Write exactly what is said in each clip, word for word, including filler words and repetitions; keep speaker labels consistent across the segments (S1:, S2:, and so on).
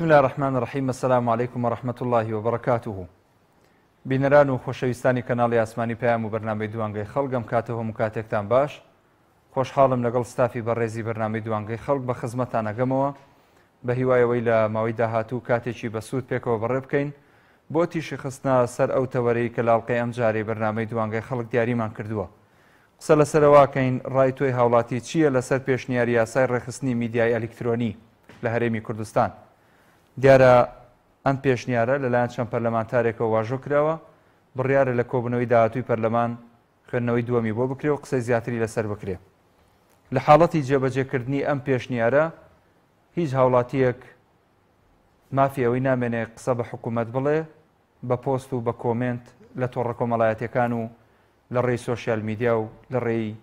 S1: بسم الله الرحمن الرحيم. السلام عليكم ورحمة الله وبركاته. بینەران و خۆشەویستانی کەناڵی ئاسمانی پەیام و بەرنامەی دوانگەی خەڵک ئەم کاتەوە هەموو کاتێکتان باش. خۆشحاڵم لەگەڵ ستافی بەڕێزی بەرنامەی دوانگەی خەڵک بە خزمەتان ئەگەمەوە بە هیوایەوەی لە ماوەی داهاتوو کاتێکی بەسوود پێکەوە بەڕێ بکەین بۆ تیشی خستنە سەر ئەو تەوەرەی کە لاڵقەی ئەم جارەی بەرنامەی دوانگەی خەڵک دیاریمان کردووە. قسە لەسەرەواکەین ڕای تۆی هاوڵاتی چییە لەسەر پێشنیاری یاسای ڕێخستنی میدیای ئەلکترۆنی لە هەرێمی کوردستان. دیارە ئەم پێشنیارە لەلایەن چەند پەرلەمانتارێکەوە واژۆ کراوە، بڕیارە لە کۆبوونەوەی داهاتووی پەرلەمان خوێندنەوەی دووەمی بۆ بکرێ و قسەی زیاتری لەسەر بکرێ. لە حاڵەتی جێبەجێکردنی ئەم پێشنیارە هیچ هاوڵاتیەک مافی ئەوەی نامێنێ قسە بە حکوومەت بڵێ بە پۆست و بە کۆمنت لە تۆڕە کۆمەڵایەتیەکان و لە ڕێی سۆشیال میدیا و لە ڕێی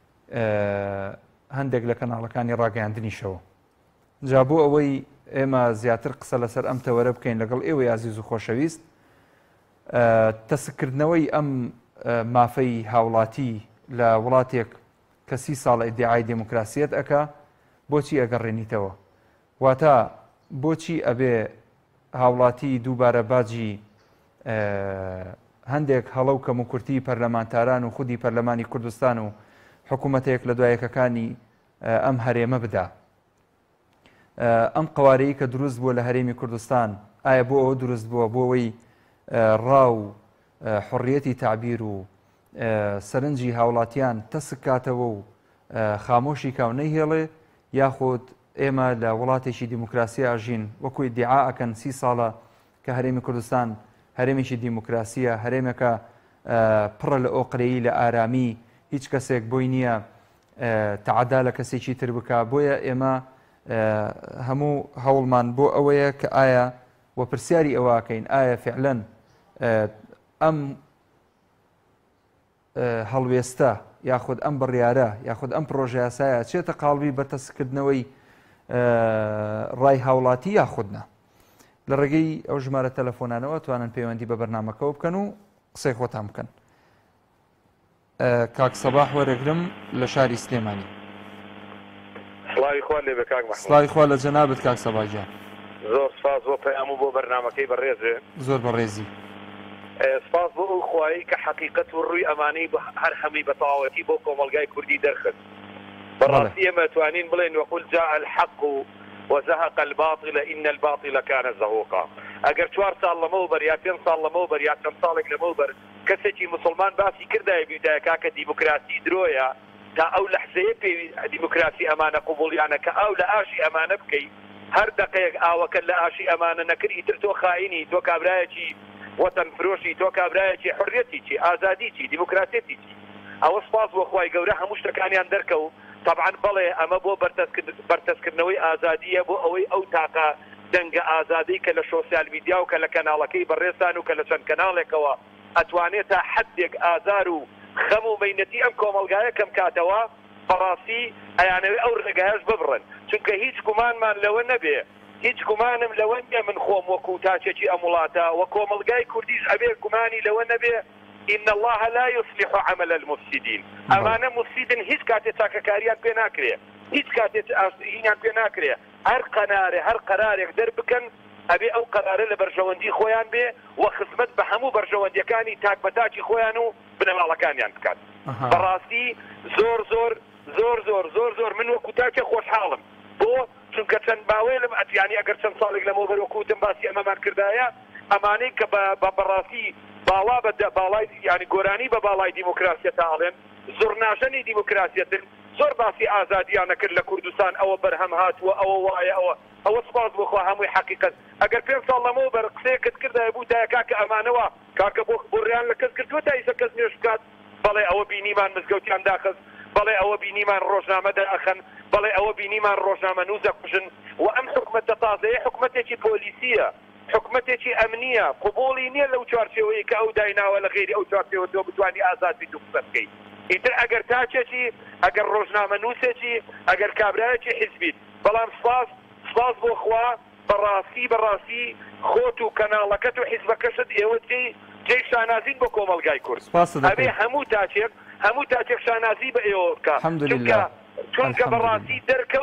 S1: هەندێک لە کەناڵەکانی ڕاگەیاندنیشەوە. جا بۆ ئەوەی ئێمە زیاتر قسە لەسەر ئەم تەوەرە بکەین لەگەڵ ئێوەی عزیز و خۆشەویست، تەسکردنەوەی ئەم مافەی هاوڵاتی لە وڵاتێک کە سی ساڵ ئیدعای دموکراسیەت ئەکا بۆچی ئەگەڕێنیتەوە؟ واتە بۆچی ئەبێ هاوڵاتی دووبارە باجی هەندێک هەڵە و کەم و کورتی پەرلەمانتاران و خودی پەرلەمانی کوردستان و حکوومەتێک لە دوایەکەکانی ئەم هەرێمە بدا؟ ئەم قوارەیە کە دروست بووە لە هەرێمی کوردستان ئایا بۆ ئەوە دروست بووە بۆ ئەوەی ڕاو حڕیەتی تعبیر و سەرنجی هاوڵاتیان تەسک کاتەوە و خامۆشی کاو نەیهێڵێ، یاخود ئێمە لە وڵاتێکی دیموکراسی ئاژین وەکو ئیدعا ئەکەن سی ساڵە کە هەرێمی کوردستان هەرێمێکی دیموکراسیە، هەرێمێکە پڕە لە ئۆقرەیی لە ئارامی، هیچ کەسێک بۆی نییە تەعەدا لە کەسێکی تر بکە. بۆیە ئێمە هەموو هەوڵمان بۆ ئەوەیە کە ئایا وە پرسیاری ئەوەکەین ئایا فعلەن ئەم هەڵوێستە یاخود ئەم بڕیارە یاخود ئەم پرۆژە یاسایە چێتە قاڵبی بە تەسکردنەوەی ڕای هاوڵاتی یاخودنا. لە ڕێگەی ئەو ژمارە تەلەفۆنانەوە توانن پەیوەندی بە بەرنامەکەەوە بکەن و قسەی خۆتان بکەن. کاک سەباح وەرەگرم لە شاری سلێمانی. سڵاوی خوا لە جەنابەت کاک سەباح گیان.
S2: زۆر سپاس بۆ پەیام و بۆ بەرنامەکەی بەڕێزێ.
S1: زۆر بەڕێزی.
S2: سپاس بۆ ئەو خوایی کە حەقیقەت و ڕووی ئەمانەی هەر هەمی بە تەواوەتی بۆ کۆمەلگای کوردی دەرخست. بەڕاستی ئێمە توانین بڵێن وەقول جاء الحق وزهق الباطل إن الباطل كان زهوقا. ئەگەر چوار ساڵ لەمەوبەر یا پێنج ساڵ لەمەوبەر یا چەند ساڵێک لەمەوبەر کەسێکی مسلمان باسی کردایە بیدایە کاکە دیموکراسی درۆیە تا ئەو لەحزەیە پێوی دیموکراسی ئەمانە قوبوڵیانە کە ئەو لە ئاشی ئەمانە بکەیت، هەر دقەیەک ئاوەکە لە ئاشی ئەمانە نەکردی تر تۆ خاینی، تۆ کابرایەکی وەتەن فرۆشی، تۆ کابرایەکی حڕیەتی چی، ئازادی چی، دیموکراسیەتی چی. ئەوە سپاس بۆ خوای گەورە هەموو شتەکانیان دەرکەوت. طبعا بەڵێ ئەمە بۆ بەرتەسکردنەوەی ئازادیە، بۆ ئەوەی ئەو تاقا دەنگە ئازادی کە لە سۆسیال میدیا و کە لە کەناڵەکەی بەڕێستان و کە لە چەند کەناڵێکەوە ئەتوانێت تا حدێک ئازار و خەم و مەینەتی ئەم کۆمەلگایە کەم کاتەوە بەڕاستی ئەیانەوێ ئەو ڕێگایەش ببڕن، چونکە هیچ گومانمان لەوە نەبێ، هیچ گومانم لەوە نییە من خۆم وەکو تاچێکی ئەم وڵاتە وە کۆمەلگای کوردیش ئەبێ گومانی لەوە نەبێ. إن الله لا يصلح عمل المفسدين. ئەمانە مفسدن هیچ کاتێ چاکەکاریان پێ ناکرێ، هیچ کاتێ ئاسییان پێ ناکرێ. هەر قەنارێ هەر قەرارێک دەربکەن ئەبێ ئەو قەرارە لە بەرژەوەندی خۆیان بێ و خزمەت بە هەموو بەرژەوەندیەکانی تاک بەتاکی خۆیان و بنەماڵەکانیان بکات. بەڕاستی زۆر زۆر زۆر زۆر زۆر زۆر من وەکو تاکە خۆشحاڵم بۆ چونکە چەند باوێ لەم ئەتیانی ئەگەر چەند ساڵێک لەمەوبەر وەکوتم باسی ئەمەمان کردایە، ئەمانەی کە بە بەڕاستی باڵا بە باڵای ینی گۆرانی بە باڵای دیموکراسیە تاڵێن زۆرناژەنی دیموکراسیەتن زۆر باسی ئازادیان نەکرد لە کوردستان. ئەوە بەرهەم هاتووە، ئەوە وایە، ئەوە ئەوە سپاس بۆخوا هەمووی حەقیقەت. ئەگەر پێنج ساڵ لەمەوبەر قسەیەکت کردایە بوو دایە کاکە ئەمانەوە کاکە بۆ بڕیان لە کەس کردووە تایسە کەس نوێژ بکات، بەڵێ ئەوە بینیمان مزگەوتیان داخست، بەڵێ ئەوە بینیمان ڕۆژنامە دەئەخەن، بەڵێ ئەوە بینیمان ڕۆژنامە نووز دەکوژن. و ئەم حکومەتە تازەیە حکومەتێکی پۆلیسیە، حکومەتێکی ئەمنیە، قوبوڵی نییە لەو چوارچێوەیە کە ئەو دایناوە لە غێری ئەو چوارچێوە تۆ بتوانی ئازاد بیت و قسە بکەیت. ئیتر ئەگەر تاچێکی، ئەگەر ڕۆژنامە نووسێکی، ئەگەر کابرایەکی حیزبیت. بەڵام سپاس سپاس بۆ خوا بەڕاستی بەڕاستی خۆت و کەناڵەکەت و حیزبەکەشت ئێوە جێی شانازین بۆ کۆمەلگای کورد. ئەبێ هەموو تاچێک هەموو تاچێک شانازی بە ئێوە بکە، چونکە بەڕاستی دەرکەوت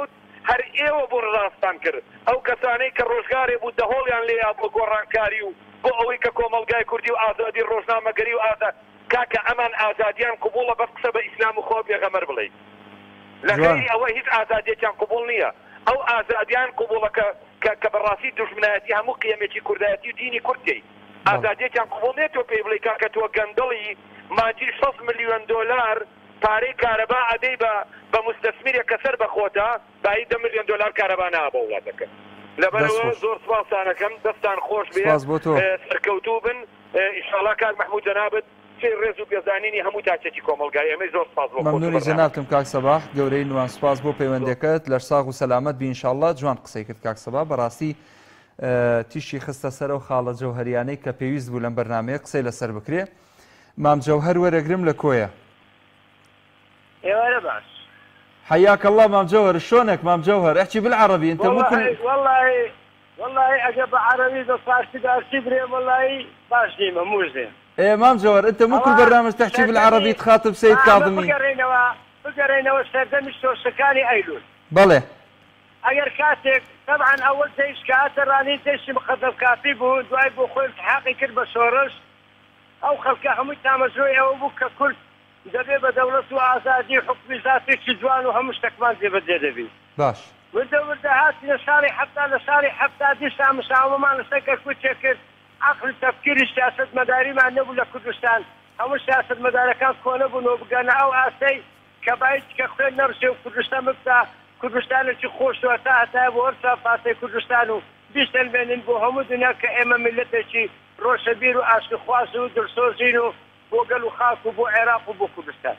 S2: هەر ئێوە بۆ ڕاستان کرد ئەو کەسانەی کە ڕۆژگارێ بوو دەهۆڵیان لێیا بۆ گۆڕانکاری و بۆ ئەوەی کە کۆمەلگای کوردی و ئازادی ڕۆژنامەگەری و ئازاد کاکە ئەمان ئازادیان قبوڵە بەس قسە بە ئیسلام و خۆ پێغەمبەر بڵێ لەگەری ئەوە هیچ ئازادیەتیان قبوڵ نییە ئەو ئازادیان قبوڵەکە کە بەڕاستی دوژمنایەتی هەموو قیەمێکی کوردایەتی و دینی کوردی ئازادیەتیان قبوڵ نێت تۆ پێی بڵێ کاکە تۆ گەندەڵی ماجی شەش ملیۆن دۆلار پارەی کارەبا ئەدەی بە بە مستەسمیرێک کە سەر بەخۆتە بای دە ملیۆن دۆلار کارەبا نابە وڵاتەکە لەبەرەوە زۆر سپاسانەکەم دەستان خۆش بێ سەرکەوتوو بن ئینشاڵڵا کاک مەحموود جەنابەت ڕێز و پێزانینی هەموو تاچێکی کۆمەلگای ئەمەی زۆر سپاس بۆ
S1: مەمنونی جەنابتم کاک سەباح گەورەی نوان سپاس بۆ پەیوەندەکەت لە ساغ و سەلامەت بی ئینشاڵڵا جوان قسەی کرد کاک سەباح بەڕاستی تیشی خستە سەر و خاڵە جەوهەریانەی کە پێویست بوو لەم بەرنامەیە قسەی لەسەر بکرێ مام جەوهەر وەرەگرم لە کۆیە
S3: ايوه باش
S1: حياك الله مام جوهر شلونك مام جوهر احكي بالعربي انت
S3: والله
S1: ممكن
S3: والله والله اجاب عربي بس فارسي دارسي بري والله باش ديما مو زين
S1: ايه مام جوهر انت مو كل برنامج تحكي بالعربي تخاطب سيد كاظمي
S3: بقرينا بقرينا واستخدم سكاني ايلول
S1: بله
S3: اگر كاتك طبعا اول شيء كاتر راني تيش مقدم كافي بو دواي بو خويل حقي كل بشورش او خلقه هم تامزوي او بوك كل دەبێ بە دەوڵەت و ئازادی حکمی ذاتێکی جوان و هەموو شتێکمان جێبەجێ دەبێت
S1: باش
S3: وردە وردە هاتی لە ساڵی حەفتا لە ساڵی حەفتا دیسا مساومەمان لەسەر کە کوچێک کرد عەقل تەفکیری سیاسەتمەداریمان نەبوو لە کوردستان هەموو سیاسەتمەدارەکان کۆنە بوون و بگەنە ئەو ئاسەی کە باید کە خوێن نەڕژێ و کوردستان بکتا کوردستانێکی خۆشوە تا هەتای بۆ هەرسا پاسەی کوردستان و بیستەلبێنن بۆ هەموو دنیا کە ئێمە میلەتێکی ڕۆشەبیر و ئاشکخواز و دڵسۆزین و بۆ گەل و خاک و بۆ عێراق و بۆ کوردستان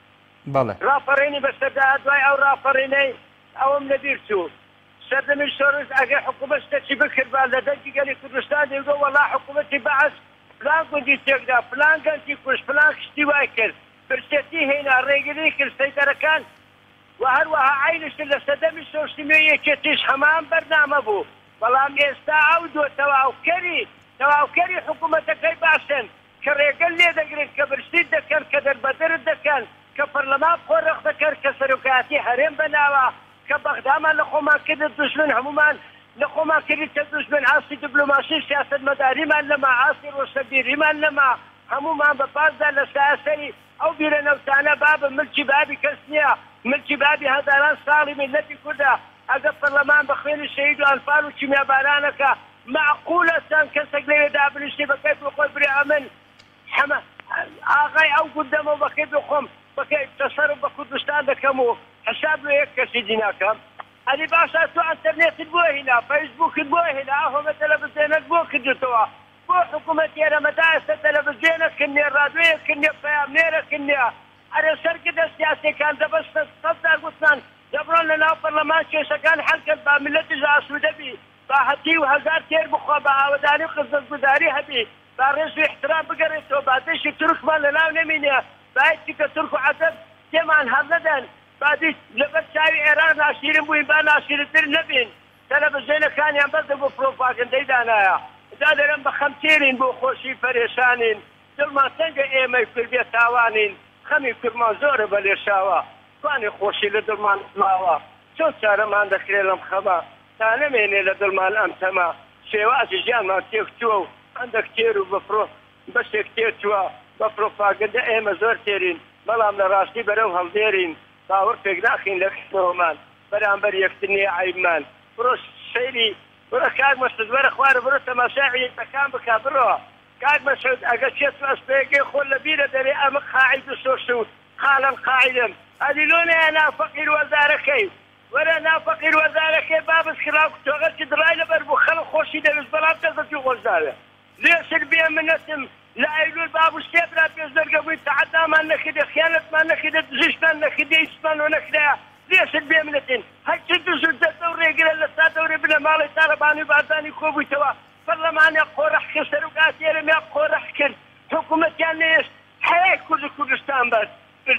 S1: بەڵێ
S3: ڕاپەڕێنی بەسەردا دوای ئەو ڕاپەڕێنەی ئەوم لەبیر چوو سەردەمی شۆڕژ ئەگەر حکوومەت شتێکی بکردبا لە دەنگی گەلی کوردستان دەیگۆ وەڵا حکوومەتی بەعەس فلان گوندی تێکدا فلان گەنجی کوشت فلان کشتی وای کرد برسێتی هێنا ڕێگری کرد سەیدەرەکان و هەروەها عینشت لە سەردەمی شۆشتیمێ یەکێتیش هەمان بەرنامە بوو بەڵام ئێستا ئەو دۆ تەواوکەری تەواوکەری حکوومەتەکەی باشن کە ڕێگەل لێ دەگرن کە برشتیت دەکەن کە دەربەدرت دەکەن کە پەرلەمان خۆڕەخ دەکەن کە سەرۆکایەتی هەرێم بەناوە کە بەغدامان لە خۆمان کرد دوژمن هەمومان لە خۆمان کردی کە دوژمن ئاسی دیبلۆماسی سیاسەتمەداریمان لەما ئاسی ڕۆشەبیریمان لەما هەمومان بە پاسدا لە سایەسەری ئەو بیرە نەوتانە بابە ملکی بابی کەس نییە ملکی بابی هەزاران ساڵی میلەتی کوردە ئەگە پەرلەمان بە خوێنی شەهید و ئەنفال و کیمیابارانەکە معقولە چەند کەسێک لەوێ دابنیشتی بەکەی بۆ خۆی برێ ئەمن حما ئاغای ئەو گوندەمە بەکەی بخۆم بەکەی تەسەر بە کوردستان دەکەم و حساب لە یەک کەسی دی ناکەم ئەدی باشە تۆ ئەنتەرنێتت بۆ هێنا فەیسبووکت بۆ هێنا ئەهۆمە تەلەڤیزیۆنت بۆ کردوتەوە بۆ حکوومەتی ئێرەمەدا ئێستا تەلەڤیزیۆنەکردنێ ڕادیۆیەکردنێ پەیامنێرەکردنێ ئەرێ سەرکردە سیاسیەکان دەبەستە سەددار گوتمان دەبڕۆن لە ناو پەرلەمان کێشەکان حەلکرد با میلەتیش ئاسوودەبی با هەتی و هەزار تێر بخوا بە ئاوەدانی و خزمەتگوزاری هەبی با ڕێز و احترام بگەڕێتەوە با دەشی تورکمان لەناو نەمینێ باەتی کە تورک و عەجەب تێمان هەڵ نەدەن بعدی لەبەر چاوی ئێران ناشیرن بووین با ناشیرتر نەبین تەلەڤیزیۆنەکانیان بەردە بۆ پرۆپاگەندەی دانایە دا دەرەن بە خەمتێرین بۆ خۆشی پەرێشانین دڵمان تەنگە ئێمەی کورد بێ تاوانین خەمی کورمان زۆرە بە لێشاوە توانی خۆشی لە دڵمان ماوە چۆن چارەمان دەکرێت لەم خەمە تا نەمێنێ لە دڵمان ئەم تەمە شێوازی ژیانمان تێکچووە و هەندێک تێر و بەفرۆ بەشێک تێچووە بە پرۆپاگەندە ئێمە زۆر تێرین بەڵام لە ڕاستی بەرەو هەڵدێرین باوەڕ پێک ناخین لە خستەوەمان بەرامبەر یەکترنی عیبمان بڕۆ سەیری بڕە کاک مەسعود وەرە خوارە بڕۆ تەماشای عیبەکان بکە بڕۆ کاک مەسعود ئەگەر چێت ئەسپەیەکەی خۆ لە بیرە دەرێ ئەمە قاعید و سۆش و خاڵن قاعدم ئەدی لۆنەیە نافەقیر وەزارەکەی وەرە نافەقیر وەزارەکەی بابس خراو تۆغەرکی دڕای لەبەر بوو خەڵک خۆشی دەویست بەڵام کەسەکی خۆشدارە لێسر بێ منەتم لە ئەیلول بابوو شتێبرا پێش دەرگە بووی تەعەدامان نەکردێ خیانەتمان نەکردێت زیشتمان نەکردێ هیچمان وە نەکرایە لێسر بێ منەتین هەرچی دوزور دەستە و ڕێگرە لە سا دەورێ بنە ماڵی تارەبانی و بازانی کۆبوویتەوە پەرلەمانیا قۆڕەح کرد سەرۆکاتی ئێرەمیا قۆڕەح کرد حکوومەتیان نێشت هەیە کورد و کوردستان بەس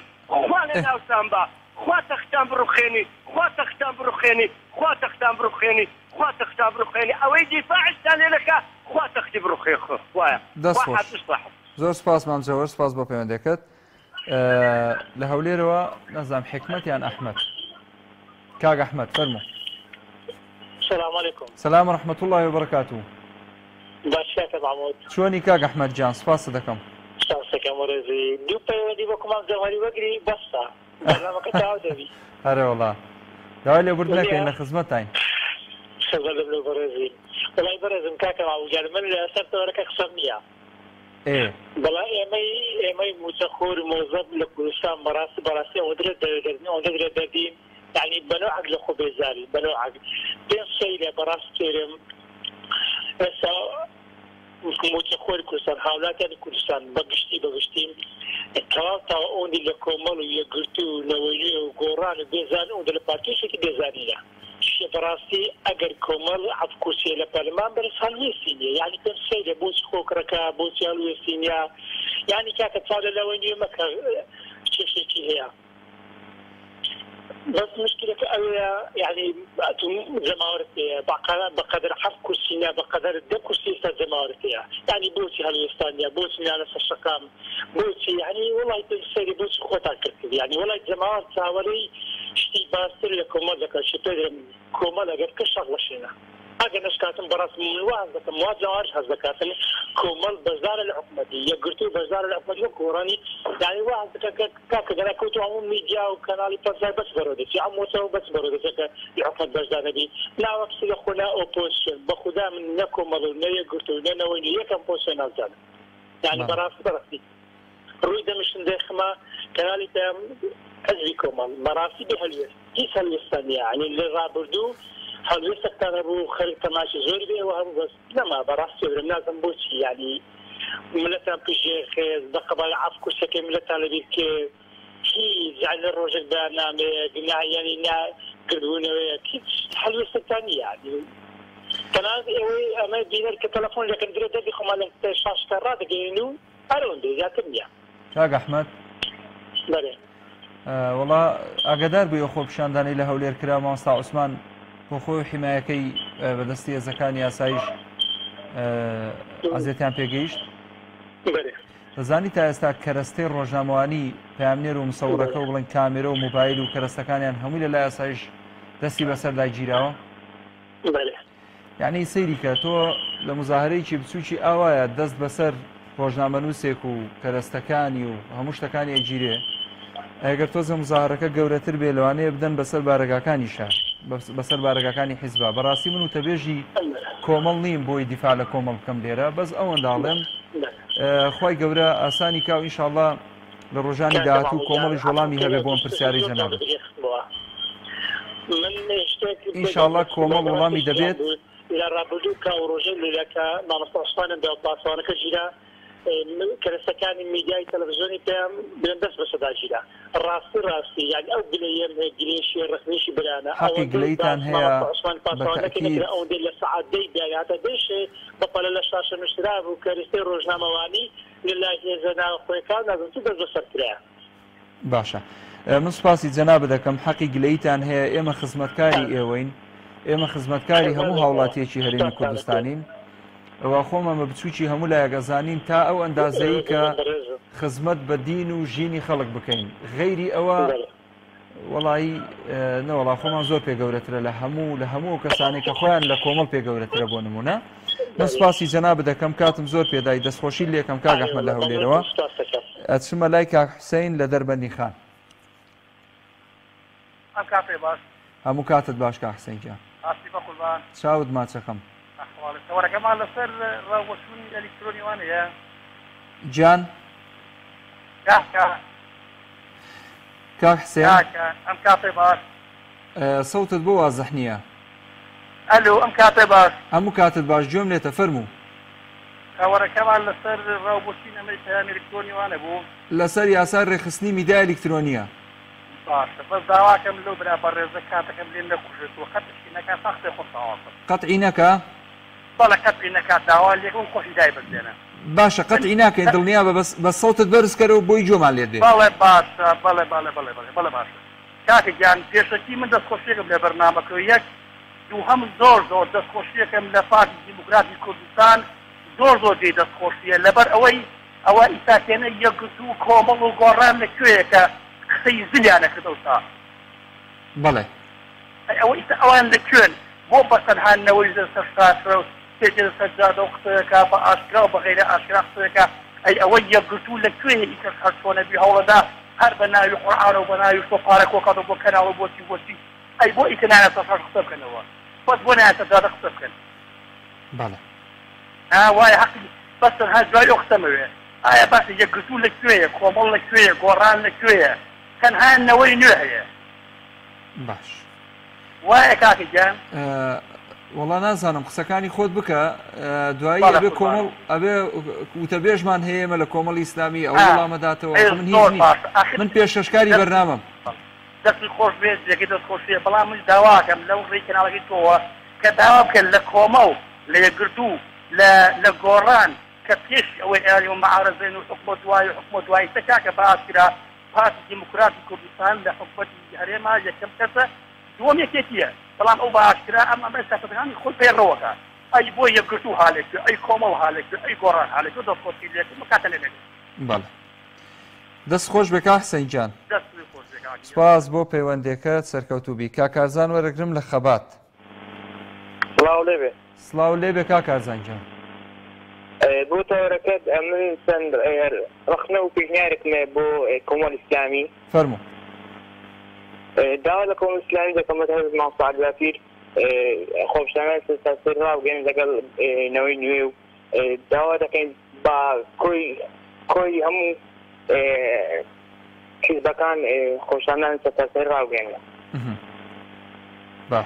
S3: خوا لە ناوتان بە خوا تەختان بڕوخێنی خوا تەختان بڕوخێنی خوا تەختان بڕوخێنی خوا تەختان بڕوخێنی ئەوەی دیفاعشتان لێ دەکا خوا تەختی بڕوخێ خوایە
S1: دەست خۆش زۆر سپاس مام جەوهەر سپاس بۆ پەیوەندەکەت لە هەولێرەوە نەزانم حکمەت یان ئەحمەد کاک ئەحمەد فەرموو
S4: السلام عليكم.
S1: سلام ورحمة الله وبركاته.
S4: باشاك محمود.
S1: شلونك كاك أحمد جان؟ سپاس دەکەم.
S4: شانسەکەم وەرزی دوو پەیوەندی بۆکمان زەمانی وەگری بەسە. بەرنامەکە تەواو دەبی.
S1: هەرە وەڵا. داوای لێبوردن نەکەین لە خزمەتین.
S4: خزمەت لەبلێ بەڕێزی. وەڵای بەڕێزم کاکە ماوجار من لە سەر تەوەرەکە قسەم نییە. ئێ. بەڵا ئێمەی ئێمەی موچەخۆر مۆزەب لە کوردستان بەڕاستی بەڕاستی ئەوە درێت دەردێنی ئەوە درێت دەردین. يعني بنوعك لخو بيزاري بنوعك بين سيلة براس كريم هسا متخور كردستان حالات يعني كردستان بقشتي بقشتي تمام تا اون اللي كومل ويقرتو نويلي وقوران وبيزان اون اللي بارتيش كي بيزاني لا شي براسي اگر كومل عف كرسي لبرلمان بس هالويسينيا يعني بين سيلة بوس خوكركا بوس هالويسينيا يعني كاك تصال لوين يومك شي شي هي بس مشكلة أولا يعني جماهيرتي بقدر حرف كرسينا بقدر الدب كرسي زماهيرتي يعني بوسي هالوستانيا بوسي على الشقام بوسي يعني والله تنسي بوسي خوتا كرتي يعني والله جماهير تاوري شتي باستر لكم لك شتي كوما لك كشغله شينا هذا نشكاتم براس من واحد ذاك مواجهه عارف هذا كاتم كومال بزار الحكومتي يقرتو بزار الحكومتي كوراني يعني واحد كاك كاك انا كنت عموم ميديا وكنالي بزار بس برودي في عمو سو بس برودي كاك يحكم بزار نبي لا وقت يخونا اوبوزيشن بخدا من نكم مالنا يقرتو لنا وين يكم بوزيشن هذا يعني براس براسي رويدا مش ندخما كنالي تام حزبي كومال براسي بهالويس كيف هالويس يعني اللي رابردو هل يستكتر أبو خلق تماشي زوري بيه وهم بس لما براسي الناس بوشي يعني ملتان بيجي خيز بقبل عفكو سكي ملتان لبيك كي زعل الرجل برنامج قلنا يعني نا قردونا كيف هل يستكتر يعني كان هذا أما بينر كتلفون لكن دريت هذه خمالة شاش كرات جينو أرون دي جاتني
S1: كاك أحمد
S4: بله
S1: أه والله أقدر بيخوب شانداني له ولير كرام مصطفى عثمان بۆ حمایەکەی بەدەستی هێزەکانی یاسایش ئازێتیان پێگەیشت دەزانی تا ئێستا کەرەستەی ڕۆژنامەوانی پامنێر و مسەورەکە و بڵێن کامێرە و موبایل و کەرەستەکانیان هەمووی لە لای یاسایش دەستی بەسەر داگیراوە یعنی سەیری کە تۆ لە مزاهرەیەکی بچووکی ئاوایە دەست بەسەر ڕۆژنامەنووسێک و کەرەستەکانی و هەموو شتەکانی ئەگیرێ ئەگەر تۆزە مزاهرەکە گەورەتر بێ لەوانەیە بدەن بەسەر بارەگاکانی شار بەسەر بارەگاکانی حیزبە بەڕاستی من و تەبێژی کۆمەڵ نیم بۆی دیفاع لە کۆمەڵ بکەم لێرە بەس ئەوەنداڵێم خی گەورە ئاسانی کا و ئینشاءڵڵا لە ڕۆژانی داهاتوو کۆمەڵیش وەڵامی هەبێ بۆم پرسیاری جەنابێت ئینشاءڵڵا کۆمەڵ وەڵامی دەبێت
S4: لە ڕابردوو کا و ڕۆژە لەکە مامەستاشتانم بە پاسوانەکە ژیرا کەرەستەکانی میدیای تەلەڤیزیۆنی پێیان دەست بەسەداگیرا ڕاستی ڕاستی یان ئەو گلەیەم گلێشی ڕسمیشی برانە
S1: حەقی گلەیتان هەیە
S4: بەتەکید ئەوەندە لە سەعات دەی بیایاتە دەیشێ بەپەلە لە شاشە نوشترا بوو کەرەستەی ڕۆژنامەوانی لەلای هێزە ناوخۆیەکان نازم تو دەست بەسەرکرایە
S1: باشە من سوپاسی جەنابە دەکەم حەقی گلەیتان هەیە ئێمە خزمەتکاری ئێوەین ئێمە خزمەتکاری هەموو هاوڵاتیەکی هەرێمی کوردستانین ئەوە خۆمەمە بچووکی هەموو لایەگەزانین تا ئەو ئەندازەیە کە خزمەت بە دین و ژینی خەڵک بکەین غەیری ئەوە وەڵایی نەوەڵا خۆمان زۆر پێگەورەترە لە هەموو لە هەموو کەسانی کە خۆیان لە کۆمەڵ پێگەورەترە بۆ نمونە من سوپاسی جەنابە دەکەم کاتم زۆر پێدای دەستخۆشی لێکم کاک ئەحمەد لە هەولێرەوە ئەچمە لای کاک حوسێن لە دەربەندی خان هەموو کاتت باش کاک حوسێن گیان چاوت ماچەکەم
S5: وەرەکەمان لەسەر ڕاوەچوونی ئەلکترۆنی وانەیە
S1: جان کاک حوسێن
S5: ئەم کاتێ باش
S1: سەوتت بۆ وازەح نییە
S5: ئەلۆ ئەم کاتێ باش
S1: هەموو کاتت باش گوێم لێتە فەرموو
S5: وەرەکەمان لەسەر ڕاوبووچین ئەمەی پەیام ئەلکترۆنی وانە بوو
S1: لەسەر یاسای ڕێخستنی میدیای ئەلکترۆنیە
S5: باشە بەس داواکەم لەو برا بەڕێزە کاتەکەم لێن نەکوژێتەوە قەتعی نەکات سەختێ خۆتاواتە
S1: قەتعی نەکا
S5: بەڵێ قەتعی نەکات داوا لێکم خۆشی دای بردێنە
S1: باشە قەتعی ناکەین دڵنیا بە بە سەوتت بەرزکەرەوە بۆی جۆمان لێ دێ
S5: بەڵێ باشە بەڵێ بەڵێ بەڵێ بەڵێ بەڵێ باشە کاکە گیان پێشەکی من دەستخۆشیەکەم لە بەرنامەکە یەک دوو هەم زۆر زۆر دەستخۆشیەکەم لە پارتی دیموکراتی کوردستان زۆر زۆر دێ دەستخۆشیە لەبەر ئەوەی ئەوە ئیساکێنە یەکگرتوو کۆمەڵ و گۆڕان لەکوێیە کە قسەی زلیانە کردەوە تا
S1: بەڵێ
S5: ئەوە ئەوان لەکوێن بۆ بەسەرهانەوەی سەرساترە و تێجێ سەجادە و قسەیەکە بە ئاشکرا و بە غەیرە ئاشکرا قسەیەکە ئەی ئەوەی یەکگرتوو لەکوێیە ئیتر هەر چۆنەبی هەوڵەدا هەر بە ناوی قورئان و بە ناوی سۆپارە کۆکات و بۆ کەناڵ و بۆچی بۆچی ئەی بۆ ئیتر نایەتە سەر قسە بکەنەوە بەس بۆ نایەتە جادە قسە بکەن
S1: بەڵێ
S5: وایە حەقی بەس تەنها دوای ئەو قسەمەوێ ئایا باسی یەکگرتوو لەکوێیە کۆمەڵ لەکوێیە گۆڕان لەکوێیە تەنها نەوەی نوێ هەیە
S1: باش
S5: وایە کاکە گیان
S1: وەڵا نازانم قسەکانی خۆت بکە دوایی ئەبێ کۆمەڵ ئەبێ وتەبێژمان هەیەمە لە کۆمەڵی ئیسلامی ئەو وەڵامەداتەوە من هیچ من پێشەشکاری بەرنامەم
S5: دەستی خۆش بێت جێگەی دەست خۆشیە بەڵام من داواکەم لەو ڕێی کەناڵەکەی تۆوە کە داوا بکەن لە کۆمەڵ لە یەکگرتوو لە گۆڕان کە پێش ئەوەی ئالی و مەعارەزەین و حکومەت دوای و حکومەت دوایی تەکاکە باسکرا پارتی دیموکراتی کوردستان لە حکومەتی هەرێما یەکەم کەسە دووەم یەکێتیە بەڵام ئەو باشکرا ئەم ئەمە سەفەتەکانی خۆی پێڕەوەکە ئەی بۆ یەکگرتوو هاالێک ئەی کۆمەڵ هاالێک ئەی گۆڕان هاالێک و دەستخۆشی لێت مکاتە لێ
S1: بەڵێ دەست خۆش بێ کاک حسەین جان سپاس بۆ پەیوەندێکەت سەرکەوتوبی کاکارزان وەرەگرم لە خەبات
S2: سڵاو لێبێ
S1: سڵاو لێبێ کاکارزان جان
S2: بۆ تەوەرەکەت من چەند ڕخنە و پێشنیارێکمێ بۆ کۆمەڵ ئیسلامی
S1: فەرموو
S2: داوا لە کۆمەڵ ئیسلامی دەکەمەوە هەرز مامۆستا عەبدولغەفیر خۆپیشتانەوەی سەرسەر ڕاوگەێنن لەگەڵ نەوەی نوێ و داوا دەکەین بە کۆی کۆی هەموو حیزبەکان خۆشتانان سەرسەر ڕاوگەێنن
S1: باش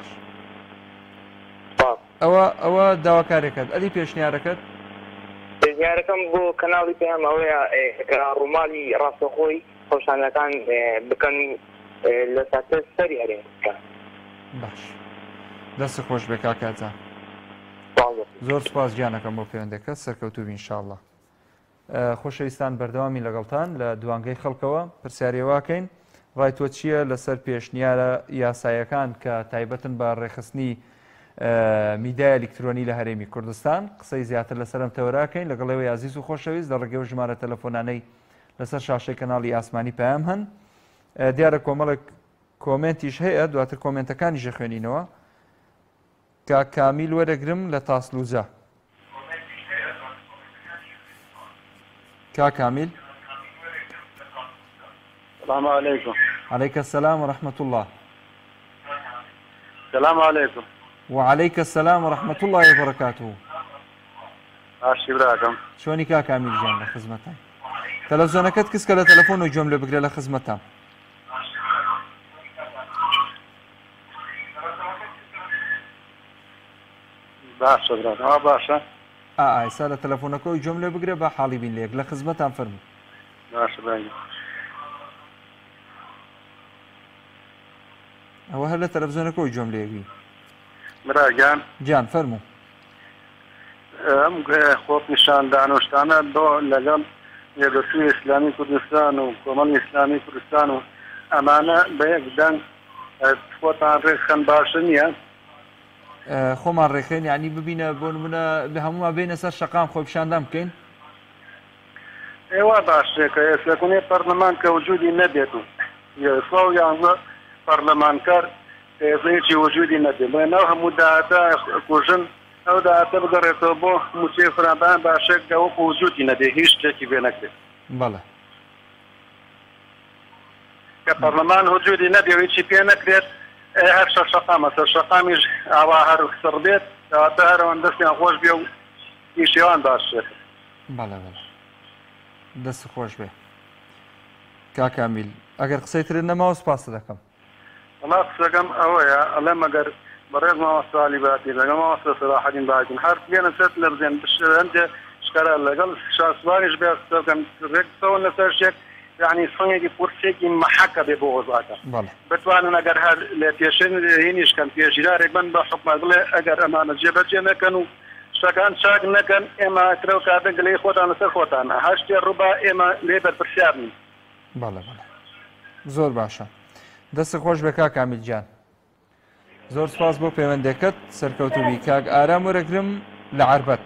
S1: ئەوە ئەوە داواکارێکەت ئەلی پێشنیارەکەت
S2: پێشنیارەکەم بۆ کەناڵی پێم ئەوەیە کە ڕووماڵی ڕاستەخۆی خۆشتانەکان بکەن لە ساتە سەری هەرێم بکەن
S1: باش دەست خۆش بێ کاکاتان زۆر سپاس گیانەکەم بۆ پەیوەندەکەت سەرکەوتوبی ئینشاءڵڵا خۆشەویستان بەردەوامی لەگەڵتان لە دوانگەی خەڵکەوە پرسیارێواکەین ڕای تۆ چییە لەسەر پێشنیارە یاسایەکان کە تایبەتن بە ڕێخستنی میدیای ئەلکترۆنی لە هەرێمی کوردستان قسەی زیاتر لەسەرم تەوەراکەین لەگەڵەوەی عزیز و خۆشەویست لە ڕێگەی و ژمارە تەلەفۆنانەی لەسەر شاشەی کەناڵی ئاسمانی پەیام هەن دیارە کۆمەڵێک کۆمنتیش هەیە دواتر کۆمنتەکانیشە خوێنینەوە کاک کامیل وەرەگرم لە تاسلوزە کاک کامیل
S6: السلام عليكم.
S1: عليك السلام ورحمة الله.
S6: السلام عليكم.
S1: وعليك السلام ورحمة الله وبركاته.
S6: عاشي براكم.
S1: شلونك يا كامل جان لخدمتك؟ تلفزيونك كسك على تلفون وجملة بقرا لخدمتك.
S6: باشا براكم. اه باشا.
S1: اه اه سالة تلفونك وجملة بقرا بحالي بين ليك لخدمتك فرمي.
S6: باشا براكم.
S1: هو هلا تلفزيونك وجملة يبي.
S6: براجان.
S1: جان فرمو.
S6: ام خوف نشان دانوشتانا دو لجم يدرسي اسلامي كردستان وكمان اسلامي كردستان امانه بيقدان فوتان رخن باشنيا
S1: خۆمان ڕێخێن یعنی ببینە بۆ نمونە بە هەموما بینە سەر شەقام خۆی پیشاندام بکەین
S6: ئێوە باشێکە ئێسلەکونێ پەرلەمان کە وجودی نەبێت و سڵاو یانزە پەرلەمانکار هێزەیەکی وجودی نەبێت بڵێنەوە هەموو داهاتە کوژن ئەو داهاتە بگەڕێتەوە بۆ موچێ فرابان باشێک کە وەکو وجودی نەبێت هیچ شتێکی بێ نەکرێت
S1: بەڵێ
S6: کە پەرلەمان وجودی نەبێت هیچی پێ نەکرێت هەر شەر شەقامە سەر شەقامیش ئاوا هەر سڕ بێت داواتە هەرەوەن دەستیان خۆش بێ و ئیشێوان باشێت
S1: بەڵێ بەڵێ دەست خۆش بێ کاکامیل ئەگەر قسەیتر نەماوە سپاس دەکەم
S6: وڵا قسەکەم ئەوەیە ئەڵێ مەگەر بەڕێز مامۆستالی باتی لەگەڵ مامۆستا سەلاحەدین باکن هەر بێنە سەر لە بزێن هەندێ شکارە لەگەڵ شاسوانیش بێ قسە بکەن ڕێکسەوە لەسەر شێک یعنی سنگێکی پرسێکی محەکە بێ بۆ وەزاکە بتوانن ئەگەر هەر لێ پێشن هێنیشکەن پێشیرارێک بن بە حکومەت بڵێ ئەگەر ئەمانە جێبەجێ نەکەن و شتەکان چاک نەکەن ئێمە کرە و کاتە گلەی خۆتان لەسەر خۆتانە هەشتێ ڕووبا ئێمە لێ بەرپرسیار نین
S1: بەڵێ بەڵێ زۆر باشە دەست خۆش بێ کاک کامیل گیان زۆر سپاس بۆ پەیوەندێکەت سەرکەوتوبی کاک ئارام وەرەگرم لە عەربەت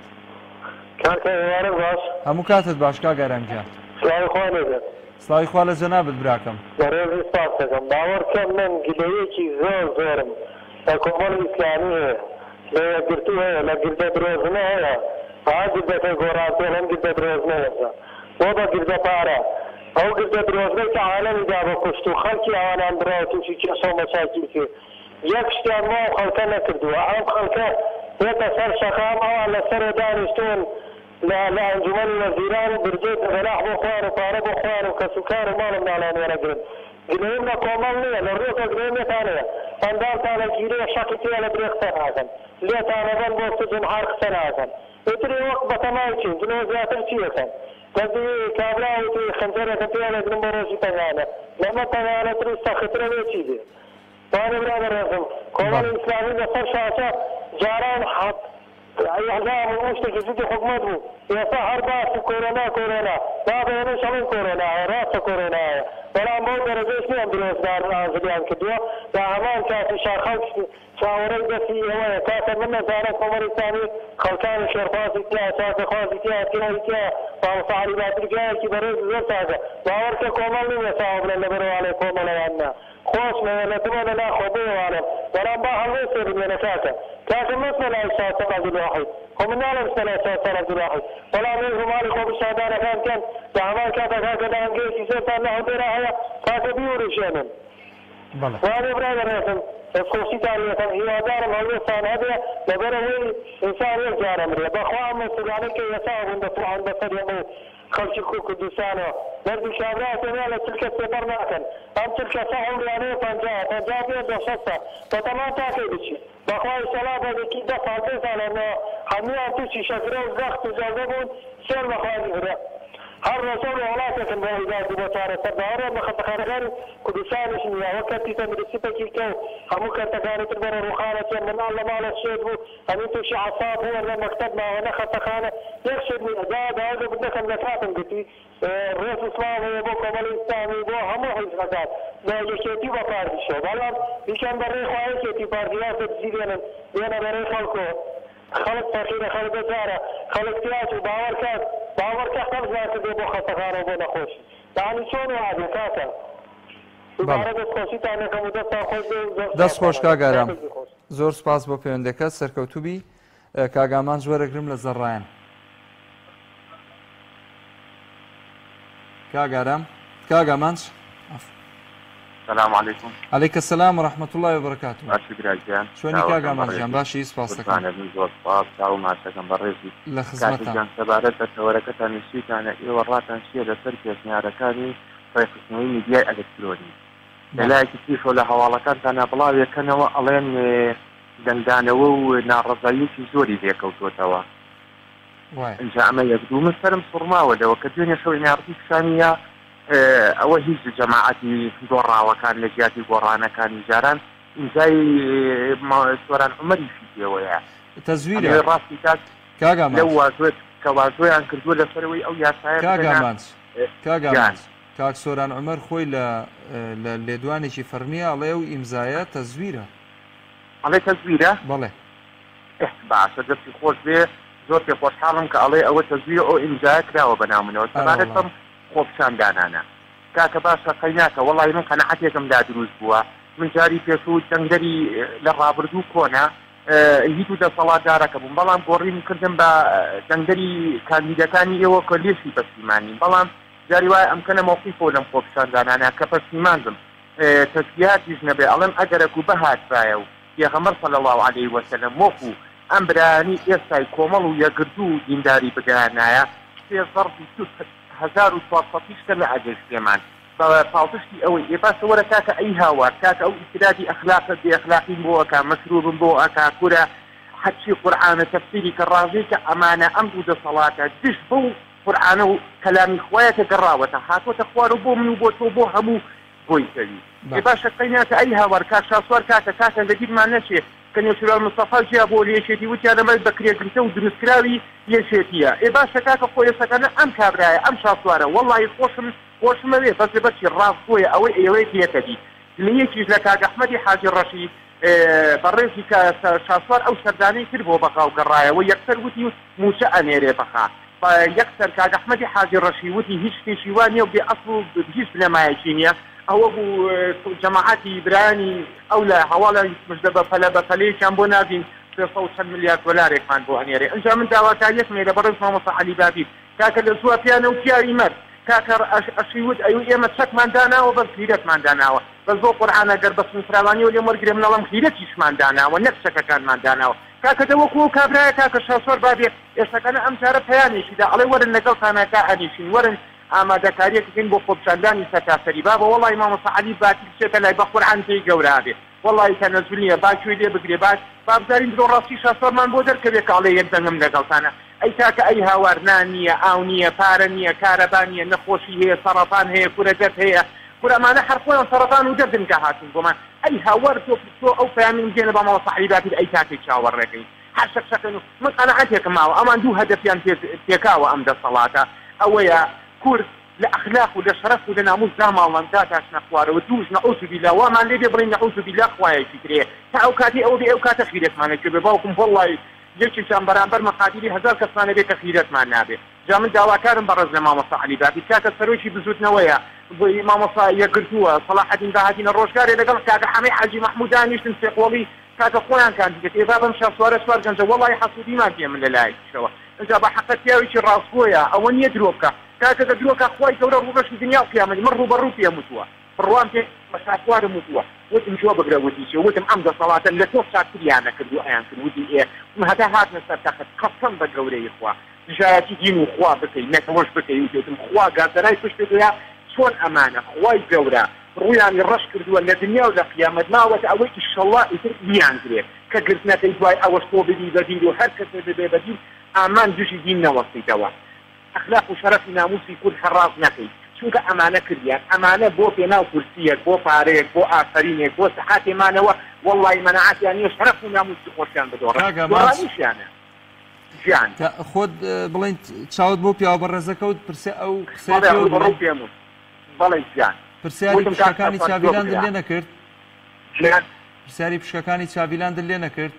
S1: هەموو کاتت باش کاک ئارام گیان سڵاوی خوا لە جەنابەت براکەم
S7: بەڕێزی سپاس دەکەم باوەڕکەم من گلەیەکی زۆر زۆرم کۆمەڵ ئیسلامی هەیە لە یەکگرتو هەیە لە گردە درۆزنە هەیە ها گردەکەی گۆڕانتۆ لەم گردە درۆزنە هێزە بۆ بە گردە پارە ئەو گردە درۆزنەی کە عالەمیدا بە کوشت و خەڵکی ئەوانان براوە تووشی کێشە و مەساکیل کرد یەک شتیان وا و خەڵکە نەکردووە ئەم خەڵکە هێتە سەر شەقام ئەوان لەسەرە دانیشتون لە ئەنجومەنی وەزیران برجێت بەلاح بۆ خوار و پارە بۆ خوار و کەسوکار و ماڵم ناڵان وەرەگرن گرێم لە کۆمەڵ نییە لە ڕێکە گرێمێتانەیە ئەندانتان لە گیرەیە شەقی تێ لە درێ قسە ناکەن لێتانەبەن بۆ سجن هەر قسە ناکەن ئێترێ وەک بەتەمای چین دنەوە زیاتر چیەکەن دەزی کابراوتی خەنجەرێکە پێ لەگرم بۆ ڕۆژی تەنگانە لەمە تەنگانەتر سەخترە بێ چی بێ وانە برا بەڕێزم کۆمەڵی ئیسلامی لەسەر شاشە جاران حەت ئەحزاب و شتێکی زیدی حکومەت بوو ئێستا هەر باسی کۆرۆنا کۆرۆنا بابێنە شەڵین کۆرۆنایە ڕاستە کۆرۆنایە بەڵام بەو دەرەجەش نییان درۆزدار ئازریان کردووە دا هەمان کاتی شاخەڵک چاوەڕێی دەستی ئەوەیە کاتە من نەزانە کۆمەڵی ئیسلامی خەڵکانی شێرخوازی تیا چاکەخوازی تیا تیایی تیا باوەسەعەلی باترگایەکی بەڕێز زۆر تازە باوەڕکە کۆمەڵ نییە چاوە بڵێن لەبەرەوانەی کۆمەڵەواننا خۆش مەوەلەتمە لە ناخۆبەیەوانم بەڵام با هەڵوێ سێبنێنە کاکە کاکە مەسمە لای ساسەڵ عەبدولواحید خۆ من ناڵێم سە لای ساسەڵ عەبدولواحید بەڵام ێ ژماری خۆ بشادانەکان کەن کە هەمان کاتە کاکە دانگەیەکی زۆرتان لە هەولێرا هەیە کاکە بیوڕژێنن وانێ برا بەڕێزم خۆشیتان لێتم هیوادارم هەڵوێستان هەبێ لەبەرەوەی ئینسان یەک جارە مرێ بەخوا ئەم مەسوولانەی کە ئێستا بوون دەتوان بەسەر هەموو خەڵکی کوردستانەوە مەردی کابراتێنیا لە چرکە سێبەر ناکەن ئەم چرکە سە هەوڵیانەیە پەنجا پەنجا بێ دە شەستە بەتەمان تاکەی بچی بەخوای سەلا بەدەکی دە پانزە ساڵانەوە هەموویان تووشی شەکرە و زەخت و جەزە بوون سێر بەخوازی هەرە هەر ڕۆژە وڵاتێکن بۆ ئیدادی بۆ چارەسەر باوەڕێ بە خەتەخانەکانی کوردستانیش نییە وەک کەتی تەندروستیپێکی کە و هەموو کەرتەکانی تر بەرە ڕووخانەکە مناڵ لە ماڵە شێت بوو هەموو تووشی عەساب بووە لە مەکتەب ماوەنە خەتەخانە یەک شێت نییە دا داوازە بدەکەم لە کاتم گوتی ڕێز ئیسلامی بۆ کۆمەڵی ئیسلامی بۆ هەموو حیزبەکان لە یەکێتی بە پارتیشۆ بەڵام بیکەن بەڕێی خوا یەکێتی پارتیان دەبزی دێنن دێنە بەڕێی خەڵکۆ خەڵک فەقیرە خەڵک بەجارە خەڵک تیاج و باوەڕکات باوەڕکە خەڵک زیاتر بێ بۆ خەتەخانە بۆ نەخۆشی دانی چۆن وادێ کاکە دووبارە دەستخۆشیتان یەکەم و دەستان خۆش
S1: دەست خۆش کاگارام زۆر سپاس بۆ پەیوەندەکەت سەرکەوتوبی کاگامان زۆرەگرم لە زەڕایەن کاگارام کاگامانچ
S8: السلام عليكم.
S1: عليك السلام ورحمة الله وبركاته.
S8: باشی براجان.
S1: شلونی کاغا ماجان باشی سپاس دەکەم.
S8: من زۆر سپاس چاو ماشەکەم بەڕێزی.
S1: لە خزمەتتان.
S8: کاتێکیان سەبارەت بە تەوەرەکەتان نووسیتانە ئێوە ڕاتان چییە لەسەر کێشنیارەکانی ڕێخستنەوەی میدیای ئەلکترۆنی. لەلایەکی تیشۆ لە هەواڵەکانتانە بڵاوێکەنەوە ئەڵێن دەنگدانەوە و ناڕەزاییەکی زۆری لێکەوتوتەوە. اینجا ئەمە یەک دوو من سەرم سوڕماوە لەوە کە دوێنێ شەوی ناڕزی پیشانیە ئەوە هیچ جەماعەتی گۆڕاوەکان لە ژیاتی گۆڕانەکانی جاران ئینجای سۆران عومەریشی پێوەیە
S1: تەزویرە
S8: ڕاستی کات
S1: کاگامان
S8: لەو وازۆت کە وازۆیان کردووە لەسەرەوەی ئەو یاسایە
S1: کاگامان کاگامان کاک سۆران عومەر خۆی لە لێدوانێکی فەرمیە ئەڵێ و ئیمزایە تەزویرە
S8: ئەڵێ تەزویرە
S1: بەڵێ
S8: باشە دەستی خۆش بێ زۆر پێ خۆشحاڵم کە ئەڵێ ئەوە تەزویرە ئەو ئیمزایە کراوە بەناومنەوە سەبارەت بەم خۆپشاندانانە کاکە باشە قەیناکە وەڵی من قەنەعەتێکمدا دروست بووە من جاری پێشوو دەنگەری لە ڕابردوو کۆنا هیچ و دەسەڵاتدارەکە بووم بەڵام گۆڕیم کردم بە دەنگەری کاندیدەکانی ئێوە کە لێشی پەشیمانی بەڵام جاری وایە ئەمکەنە مۆقیفۆ لەم خۆپشاندانانە کە پەشیمانم تەسبیحاتیش نەبێ ئەڵێم ئەگەرەک و بەهاتبایە و پێغەمبەر صلی الله علیه وسلم وەکو ئەم برانی ئێستای کۆمەڵ و یەکگرتوو دینداری بگەیانایە سێ سەرفی هزار و چوارسەدیش کە لە عەجز پێمان پاڵپشتی ئەوەی ئێ باشە وەرە کاکە ئەی هاوار کاکە ئەو ئیسرادی ئەخلاقت بێ ئەخلاقیم بۆ ئەکا مەسروبم بۆ ئەکا کورە حەچی قورئانە تەفسیری کە ڕازی کە ئەمانە ئەم دوو دەسەڵاتە دشت بەو قورئانە و کەلامی خوایە کە گەڕاوەتە هاتوۆتە خوار و بۆ من و بۆ تۆ بۆ هەموو بۆی کەوی ئێ باشە قەیناکە ئەی هاوار کاک شاسوار کاکە کاکە لەگیرمان نەچێ کە نێوشیران مستەفا جیا بۆ لێشێتی وتیان لەمە بەکرێگرتە و دروستکراوی لێشێتیە ئێ باشە کاکە خۆیەسەکانە ئەم کابرایە ئەم شاسوارە وەڵی خۆشم خۆشمەوێ بەس بەچی ڕاست بۆیە ئەوەی ئێوەی پێکەدی لە یەکیش لە کاک ئەحمەدی حاجی ڕەشی بەڕێزی کە شاسوار ئەو سەردانەی کرد بۆ بەقاو گەڕایەوە یەکسەر وتی و موچە ئەنێرێ بەخا یەکسەر کاک ئەحمەدی حاجی ڕەشی وتی هیچ شتێکی وان نییە و بێ ئەسڵ هیچ بنەمایەکی نییە ئەوە بوو جەماعەتی برانی ئەو لە هەواڵی مژدە بەپەلە بەپەلەیەکیان بۆ نابین سێ سەد چەند میلیارد دۆلارێکمان بۆ هەنێرێ. ئەنجا من داواکاریەکم لە بەڕێز مامۆستا عەلی بابی کاکە لە زووە پیانە و پیاوی مەرد کاکە ئەشیوت ئەو ئێمە چەکمان داناوە بەس خیرەتمان داناوە بەس بۆ قورئانە گەر بە سنفراوانی و لێم وەرگرێ منەڵەم خیرەتیشمان داناوە نەک چەکەکانمان داناوە. کاکە دەوەکو کابرایە کاکە شاسوەر بابێ ئێستاکەنە ئەم جارە پەیانێکیدا ئەڵێ وەرن لەگەڵتانە کا ئەنیشین وەرن ئامادەکاریەک بکەین بۆ خۆپیشاندانی سەتاسەری بابە وەڵی مامۆستا عەلی باتی بچێتە لای بە قورئان پێی گەورا بێ وەڵی تەنەزول نییە باکوێ لێ بگرێ باش بابزارین درۆ ڕاستی شاسوەرمان بۆ دەرکەوێت کە ئەڵێ یەک دەنگم لەگەڵتانە. ئەی کاکە ئەی هاوار نان نییە ئاو نییە پارە نییە کارەبا نییە نەخۆشی هەیە سەرەتان هەیە کورەگەت هەیە کورەمانە هەر خۆیان سەرەتان و دەردن کە هاتون بۆمان ئەی هاوار تۆ تۆ ئەو پەیامین بگێنە بە مامۆستا عەلی بابی ئەی کاکەی چاوەڕێکەی هەر شەکشەکەن و من قەنەعەتێکم ماوە ئەمان دوو هەدەفیان پێکاوە ئەم دەسەڵاتە ئەوەیە کورد لە ئەخلاق و لە شەرەف و لە ناموس داماڵەن داتاشنە خوارەوە دووش نەعوذ بالله وامان لێ بێ بڵێن نەعوذ بالله خوایەکی ترێ تا ئەو کاتی ئەوە بێ ئەو کاتە خیرەتمانە کرد بێ باوکم وەڵڵی یەکێکیان بەرامبەر مەقادیری هەزار کەسانە بێ کە خیرەتمان نابێ. جا من داواکارم بەڕێز لە مامۆستا عەلی بابی کاکە سەرۆکی بزوتنەوەیە بۆی مامۆستا یەکگرتووە سەلاحەدین داهاتینە ڕۆژگارێ لەگەڵ کاکە حەمەی حاجی مەحموود دانیشتن سێقۆڵی کاکە خۆیان کاندیدێت ئێدا بەم شاسوارە سوار گەنجە وەڵی حەسوودیمان پێ من لە لایەکیشەوە ئەجا بە حەقەت پیاوێکی ڕاستگۆیە ئەوە نییە درۆ بکە کاکە دە درۆکە خوای گەورە ڕوبەشی دنیا و قیامەتی من ڕوبەڕوو پێم وتووە بڕوام پێ بە شاسوارم وتووە وتم جۆ بگرە وتی چێ وتم ئەم دەسەڵاتە لە تۆ چاکتریانە کردو ئەیان کرد وتی ئێ هەتا هاتنە سەر تەخت قەسەم بە گەورەی خوا نژایەتی دین و خوا بکەی نەکەوەش بکەی وتم خوا گازەرای پشتێتەیە چۆن ئەمانە خوای گەورە ڕوویانی ڕەش کردووە لە دنیا و لە قیامەت ماوەتە ئەوەی ئیشەڵڵا ئیتر بیانگرێت کە گرتنەکەی دوای ئەوەش تۆ ببی بەدین و هەر کەسێ ببێ بەدین ئامان دوژی دین نەوەستیتەوە ئەخلاق و شەرەفی ناموسی کورد هەڕاز نەکەی چونکە ئەمانە کردیان ئەمانە بۆ پێناو کورسیەک بۆ پارەیەک بۆ ئافرینێک بۆ سەحاتێمانەوە وەڵڵی مەنەعەتیان نییە شەرەف و ناموسی خۆشیان بدۆڕانیشیانە ژیان
S1: خۆت بڵێن چاوت بۆ پیاوە بەڕێزەکەوت پرسێ ئەو
S8: بەڕوو پێم وت بەڵێ ژیان
S1: پرسیاری پشکەکانی چاویلاندت لێ نەکرد پرسیاری پشکەکانی چاویلاندت لێ نەکرد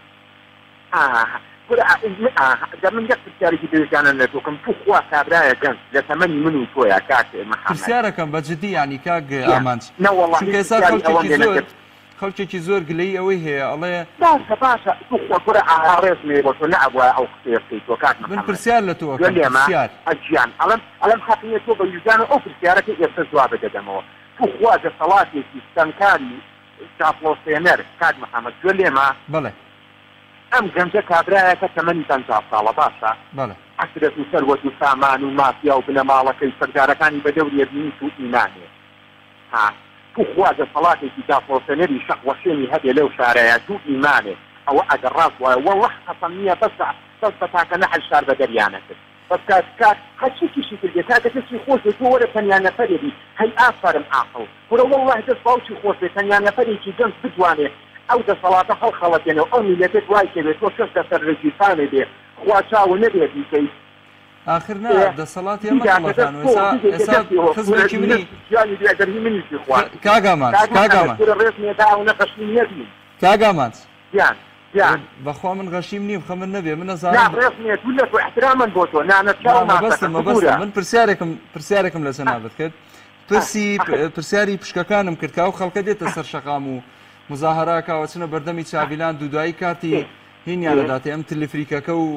S8: من یەک پرسیارێکی پێویستیانە لە تۆکەم تو خوا کابرایە گەنج لە تەمەنی من و تۆیە کاتێ
S1: پرسیارەکەم بە جددی یعنی کاک ئامانج چونکە ئێستا خەڵکێکی زۆر خەڵکێکی زۆر گلەی ئەوەی هەیە ئەڵێ
S8: باشە باشە توخۆکورە ئاڕێزمێ بۆ تۆ نەبووە ئەو قسەیە بکەیت تۆ کات
S1: من پرسیار لە تۆ پرسیار
S8: ئەجیان ئەڵەم ئەڵەم حەقیقەت تۆ بە وجدانە ئەو پرسیارەکە ئێستا جواب بدەدەمەوە تو خوا دەسەڵاتێکی ستەمکاری چاپلۆسێنەر کاک محەممەد گوێ لێمە
S1: بەڵێ
S8: ئەم گەنجە کابرایەکە تەمەنی پەنجا ساڵە باشە عەسرەت و سەروەت و سامان و مافیا و بنەماڵەکەی سەردارەکانی بەدەوریە بینیت و ئیمانێ ها تو خوا دەسەڵاتێکی داپۆسەنەری شەقوەشێنی هەبێ لەو شارەیە تو ئیمانێ ئەوە ئەگەر ڕاست وایە وەڵڵە قەسەم نییە بەس بەس بە تاکە نەحەل شار بە دەریانە کرد بەس کات کات هەچێکیشی کردێ کاکە کەسی خۆش تۆ وەرە تەنیا نەفەرێبی هەی ئافەرم عاقڵ وەرە وەڵڵاهی دەست باوکی خۆش بێ تەنیا نەفەرێکی گەنج بتوانێ ئەو دەسەڵاتە هەڵخەڵەتێنەوە ئەو میلەتێت وای کردێت تۆ شەش دەسەر ڕێگیفانێ بێ خوا چاوە نەبێت بیکەیت
S1: آخر نا دەسەڵاتی ئەمەڵەتان ئێستا خزمێکی منی
S8: منی
S1: کاگامان کاگامان
S8: ڕێزمێدا ئەو نەقەشی نەبین
S1: کاگامان
S8: یان
S1: بەخوا من غەشیم نیم خەمن نەبێ من نەزانم
S8: ڕێزمێت لە تۆ احترامن بۆ تۆ
S1: نانەبەستم مەبەستم من پرسیارێکم پرسیارێکم لەسەر نابێت کرد پرسی پرسیاری پشکەکانم کرد کە ئەو خەڵکە دێتە سەر شەقام و مزاهراکەوە چنە بەردەمی چاویلان دوودایی کاتی هینیان لەداتێ ئەم تلیفریکەکە و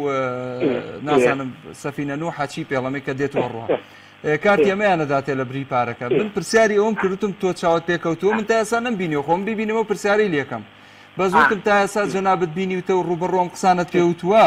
S1: نازانم سەفینە نوح حەچی پێڵەمەی کە دێتەوە ڕۆ کارتی ئەمەیانە داتێ لە بری پارەکە من پرسیاری ئەوم کردوتم تۆ چاوت پێکەوتووە من تا ئێستا نەمبینیەوە خۆم ببینەوە پرسیاری لێکم بەزوتم تا ئێستا جەنابەت بینیوتە و ڕوبەڕۆم قسانت پێوتووە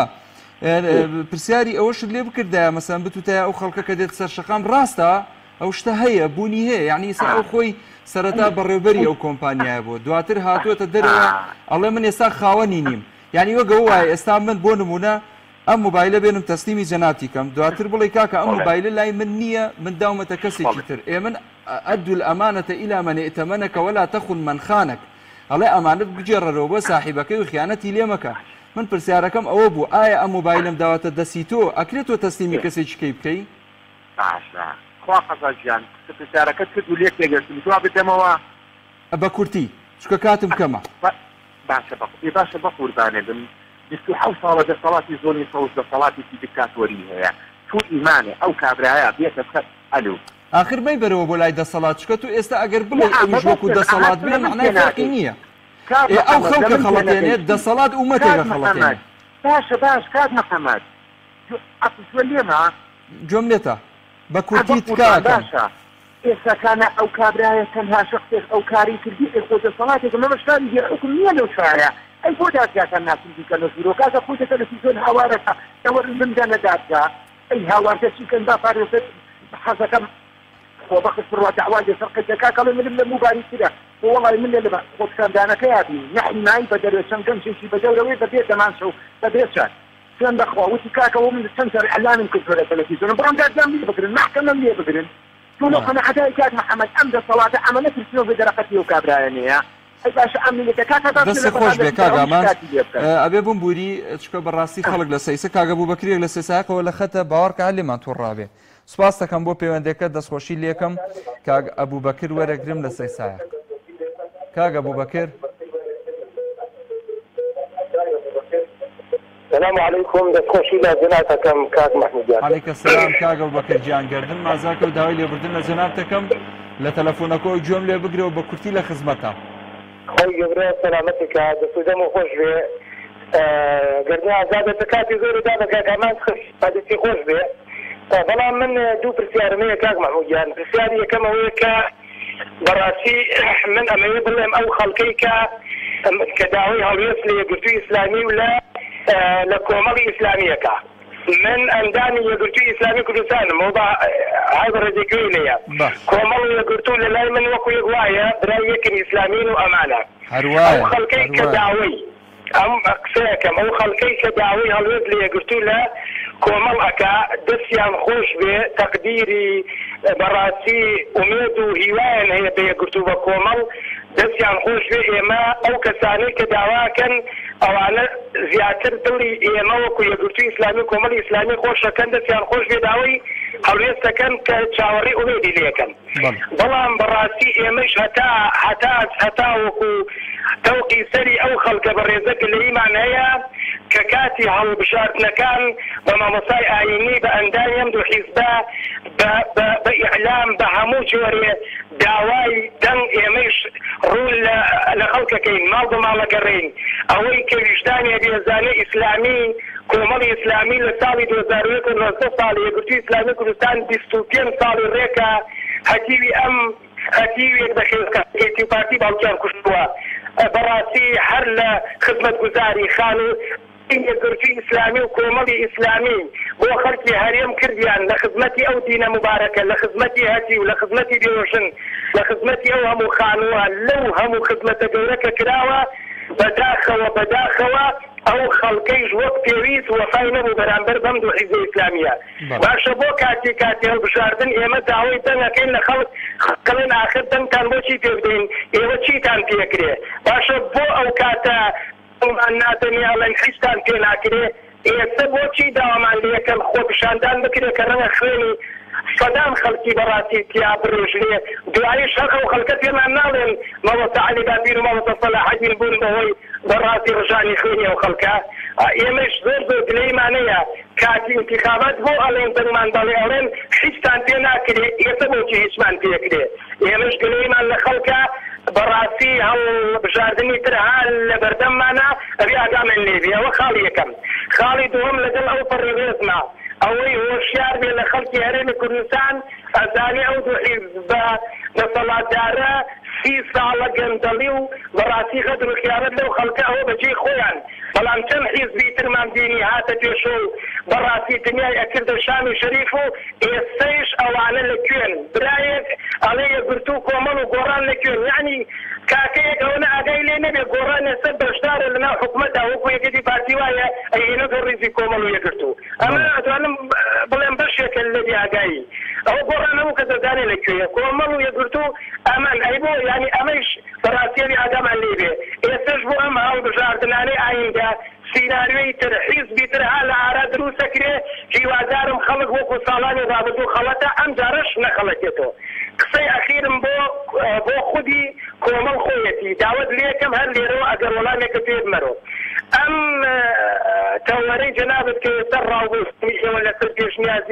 S1: پرسیاری ئەوەشت لێ بکردایە مەسەن بتوتایە ئەو خەڵکە کە دێت سەر شەقام ڕاستە ئەو شتە هەیە بوونی هەیە یعنی ئێستا ئەو خۆی سەرەتا بەڕێوەبەری ئەو کۆمپانیایە بوو دواتر هاتووەتە دەرەوە ئەڵێ من ئێستا خاوەنی نیم یعنی وەگە وایە ئێستا من بۆ نمونە ئەم مۆبایلە بێنم تەسلیمی جەنابتی کەم دواتر بڵێ کاکە ئەم مۆبایلە لای من نییە من داومەتە کەسێکی تر ئێ من ئەدو الئەمانەتە ئیلا من ئێتەمەنەکە وەلا تەخون من خانك ئەڵێ ئەمانەت بگێڕەرەوە بۆ ساحیبەکەی و خیانەتی لێ مەکە من پرسیارەکەم ئەوە بوو ئایا ئەم مۆبایلم داواتە دەستی تۆ ئەکرێتەوە تەسلیمی کەسێکی کەی بکەی
S8: باشە خوا قەزاجیان پرسیارەکەت کرد و لێک تێگەشتم تو بدەمەوە
S1: بە کورتی چکە کاتم کەمە
S8: باشە بە باشە بە قوربانێ بم بیست و حەوت ساڵە دەسەڵاتی زۆری سەوز دەسەڵاتێکی دیکتاتۆری هەیە تو ئیمانێ ئەو کابرایە بێتە بکەت ئەلو
S1: آخر مەی بەرەوە بۆ لای دەسەڵات چکە تو ئێستا ئەگەر بڵێ ئەویش وەکو دەسەڵات بێ معنای فەرقی نییە. ئەو خەڵکە خەڵەتێنێت دەسەڵات ئومەتێکە خەڵەتێنێت.
S8: باشە باش کات محەممەد لێمە
S1: جۆم لێتە بە کورتی تکاکە
S8: باشە ئێستاکانە ئەو کابرایە تەنها شخصێک ئەو کاری کردی خۆ دەسەڵاتێک مەمە شاری حکم نییە لەو شارە ئەی بۆ دادگاکان ناسیکە لە زیرۆ کاکە خۆ تەلەڤیزیۆن هاوارەکە ئەوە بندانە دادگا ئەی هاوارکە چیکەن با پارێزێت حەزەکەم خۆ بەخش بڕوا داوای لەسەر قەجەکاکەڵێ منم لە موباری ترە وڵی من لە خۆشکاندانەکە یابی نەحمایی بە دەروێت چەند گەمشێکی بە دەورەوەی بەبێت دەمانچە و بەبێت چات چۆن بەخوا وتی کاکەەوە من چەند سەر ئەلانم کرد لە تەلەڤیزیۆن بڕام دادگام لێ بگرن محکەمەم لێ بگرن تۆ لەو قەنەعەتای کات محەممەد ئەم دەسەڵاتە ئەمە نەکردنەوە بە دەرەقەتی و کابرایانەیە
S1: دەستی خۆش بێ کاگامان ئەبێ بووم بووری چکە بەڕاستی خەڵک لە سەیسە کاگە بوو بەکرێک لە سێساقەوە لە خەتە باوەڕکە لێمان تۆڕابێ سوپاس دەکەم بۆ پەیوەندەکە دەستخۆشی لێکم کاگ ئەبوو بەکر وەرەگرم لە سەیسایە کاگە بوو بەکر
S7: السلام عليكم دەستخۆشی لە جەنابەکەم کاک محمود جان.
S1: عەلەیکە سەلام کاگە بوو بەکر گیانگەردن مازاکە و داوای لێبوردن لە جەنابەکەم لە تەلەفۆنەکەەوە گوێم لێ بگرەوە بە کورتی لە خزمەتە.
S7: خۆی گەورە سەلامەتێکە دەسوودەم و خۆش بێ گەردنی ئازادە کاتی زۆر دا بە کاکامان دەستی خۆش بێ. بەڵام من دوو پرسیارم هەیە کاک محمود جان. پرسیاری یەکەم ئەوەیە کە بەڕاستی من ئەمەوێ بڵێم ئەو خەڵکەی کە کە داوای هەڵوێست لە یەکگرتووی ئیسلامی و لە لە کۆمەڵی ئیسلامیەکە من ئەندانی یەکگرتووی ئیسلامی کوردستانم و هەر ڕێزێکوی لێیە کۆمەڵ یەکگرتوو لە لای من وەکو یەک وایە برای یەکن ئیسلامین و ئەمانە ئەو خەڵکەی کە داوای ئەم قسەیەکەم ئەو خەڵکەی کە داوای هەڵوێست لە یەکگرتوو لە کۆمەڵ ئەکا دەستیان خۆش بێ تەقدیری بەڕاستی ئومێد و هیوایان هەیە بە یەکگرتوو بە کۆمەڵ دەستیان خۆش بێ ئێمە ئەو کەسانەی کە داواکەن ئەوانە زیاتر دڵی ئێمە وەکو یەکگرتووی ئیسلامی و کۆمەڵی ئیسلامی خۆشەکەن دەستیان خۆش بێ داوای هەڵوێستەکەن کە چاوەڕێی ئومێدی لێکەن بەڵام بەڕاستی ئێمەش هەتا هەتا هەتا وەکو تەوقی سەری ئەو خەڵکە بەڕێزەکە لە ئیمان هەیە کە کاتی هەڵبژاردنەکان بە مامۆسای ئاینی بە ئەندامی ئەم دوو حیزبە بە ئیعلام بە هەموو جۆرێ داوای دەنگ ئێمەش ڕوو لە خەڵکەکەین ماڵ بە ماڵەگەڕین ئەوەی کە ویژدانی هێزانەی ئیسلامی کۆمەڵی ئیسلامی لە ساڵی دوو هەزار و یەک و نۆزدە ساڵی یەکگرتووی ئیسلامی کوردستان بیست و پێنج ساڵی ڕێکە هەتیوی ئەم هەتیوێک بەخێزکەتی و پارتی باوکیان کوشتووە بەڕاستی هەر لە خزمەتگوزاری خان و یەکگرتووی ئیسلامی و کۆمەڵی ئیسلامی بۆ خەڵکی هەرێم کردیان لە خزمەتی ئەو دینە مبارەکە لە خزمەتی هەتی و لە خزمەتی بێوشن لە خزمەتی ئەو هەموو خانووە لەو هەموو خزمەتە گەورەکە کراوە بەداخەوە بەداخەوە ئەو خەڵکەیش وەک پێویست وەفای نەبوو بەرامبەر بەم دوو حیزبە ئیسلامیە باشە بۆ کاتی کاتی هەڵبژاردن ئێمە داوای دەنگەکەین لە خەڵک خەڵکەڵێن ئاخر دەنگتان بۆچی پێ بدەین ئێوە چیتان پێکرێ باشە بۆ ئەو کاتە ناتەنیاڵەن حیزتان پێ ناکرێ ئێستا بۆچی داوامان لە یەکەم خۆ پیشاندان بکرێ کە ڕەنگە خوێنی سەدام خەڵکی بەڕاستی تیا بڕێژێ دواییش هەر ئەو خەڵکە پێمان ناڵێن مەوەستا عەلی بابیر و مەوەستا سەلاحەدین بوون بەهۆی بەڕاستی ڕژانی خوێنی ئەو خەڵکە ئێمەش زۆر زۆر دلەیمانەیە کاتی انتخابات بۆ ئەڵێن دەنگمان دەڵێ ئەڵێن هیچتان پێ ناکرێ ئێستا بۆچی هیچمان پێکرێ ئێمەش دلەیمان لە خەڵکە بەڕاستی هەڵبژاردننی تر هەر لە بەردەممانە ئەبێ ئاگامان لێبێ ئەوە خاڵی یەکەم خاڵی دووەم لەگەڵ ئەو پەڕێوێزما ئەوەی هۆشیار بێ لە خەڵکی هەرێمی کوردستان ئەزانێ ئەو دوو حیزبە دەسەڵاتدارە سی ساڵە گەندەڵی و بەڕاستی غەدر و خیانەت لەو خەڵکە ئەوە بەجێی خۆیان بەڵام چەند حیزبی ترمان بینی هاتە پێشۆ و بەڕاستی دنیای ئەکردە شامی شەریف و ئێستەیش ئەوانە لەکوێن برایەک ئەڵێ یەکگرتوو کۆمەڵ و گۆڕان لەکوێن یعنی کاکەیەک ئەوەنە ئاگای لێ نەبێ گۆڕان ئێستا بەشدارە لەناو حکومەتدا وەکو یەکێتی پارتی وایە ئەهێنەتە ڕیزی کۆمەڵ و یەکگرتوو ئەمە ئەتوانم بڵێم بەشێکە لەبێ ئاگایی ئەوە گۆڕان هەموو کە دەزانێ لەکوێیە کۆمەڵ و یەکگرتوو ئەمان ئەی بۆ یعنی ئەمەش بەڕاستیێنی ئاگامان لێبێ ئێستش بۆ ئەم هەڵبژاردنانەی ئایندا سیناریۆی تر حیزبی تر ها لە ئارا دروستەکرێ هیوادارم خەڵک وەکو ساڵانی ڕابردوو خەڵەتە ئەم جارەش نەخەڵەتێتەوە قسەی ئەخیرم بۆ بۆ خودی کۆمەڵ خۆیەتی داوت لێکم هەر لێرەوە ئەگەر وەڵامێکە پێ بمەرۆ ئەم تەوەرەی جەنابەت کە ئێستا ڕاوبووی ئێوە لەسەر پێشنیازی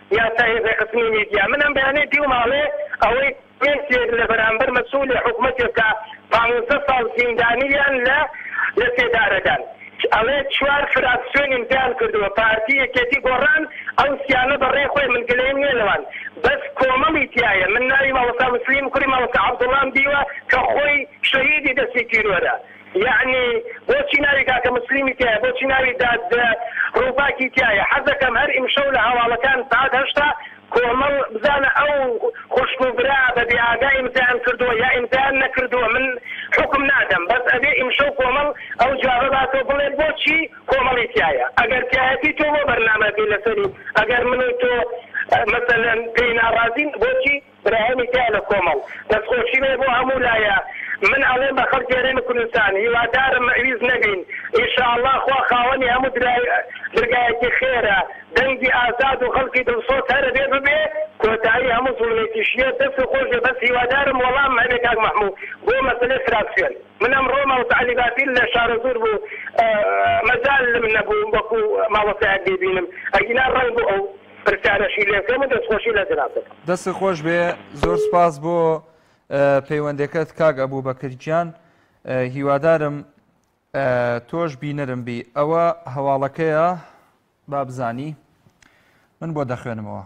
S7: یاسای ڕێخستنی میدیا منم بەیانەی دیوماڵێ ئەوەی پێنسێک لە بەرامبەر مەسئولی حکوومەتێکە پانزدە ساڵ زیندانیان لە لە سێدارەدان ئەوێ چوار فراکسیۆن ئیمتیان کردووە پارتی یەکێتی گۆڕان ئەو سیانە بەڕێ خۆی من گلەیم نییە لەوان بەس کۆمەڵی تایە من ناوی ماوەستا مسلیم کوڕی ماوەستا عەبدوڵڵام دیوە کە خۆی شەهیدی دەستی تیرۆرە یعنی بۆچی ناوی کاکە مسلیمی تایە بۆچی ناوی داد ڕووباکی تایە حەزەکەم هەر ئیمشەو لە هەواڵەکان ساعت هەشتا کۆمەڵ بزانە ئەو خوشک و برا بە بێئاگا ئیمتیان کردووە یا ئیمتیان نەکردووە من حکم نادەم بەس ئەبێ ئیمشەو کۆمەڵ ئەو جوابەداتەوە بڵێت بۆچی کۆمەڵی تایە ئەگەر تایەتی تۆ بۆ بەرنامەکەی لەسەری ئەگەر من و تۆ مثلەن پێی ناڕازین بۆچی براهێمی تایە لە کۆمەڵ دەستخۆشی بێ بۆ هەموو لایە من ئەڵێم بە خەڵکی هەرێمی کوردستان هیوادارم مەویز نەبین ئینشاءالله خوا خاوەنی هەموو درگایەکی خێرە دەنگی ئازاد و خەڵکی دڵسۆز هەرە بێ ببێ کۆتایی هەموو زوڵمێتیشیە دەست خۆشە بەس هیوادارم وەڵام هەبێ کاک مەحموود بۆ مەسەلەی فراکسیۆن من ئەمڕۆ ماوەستا باتیل لە شارە زۆر بوو مەجال من نەبوو وەکو ماوەستایەک ببینم ئەگینا ڕەنگ بوو ئەو پرسیارەشی لێکەم و دەستخۆشی لە جنابەکە
S1: دەست خۆش بێ زۆر سپاس بۆ پەیوەندەکەت کاک ئەبوبەکرجیان هیوادارم تۆش بینەرم بی ئەوە هەواڵەکەیە با بزانی من بۆ دەخوێنمەوە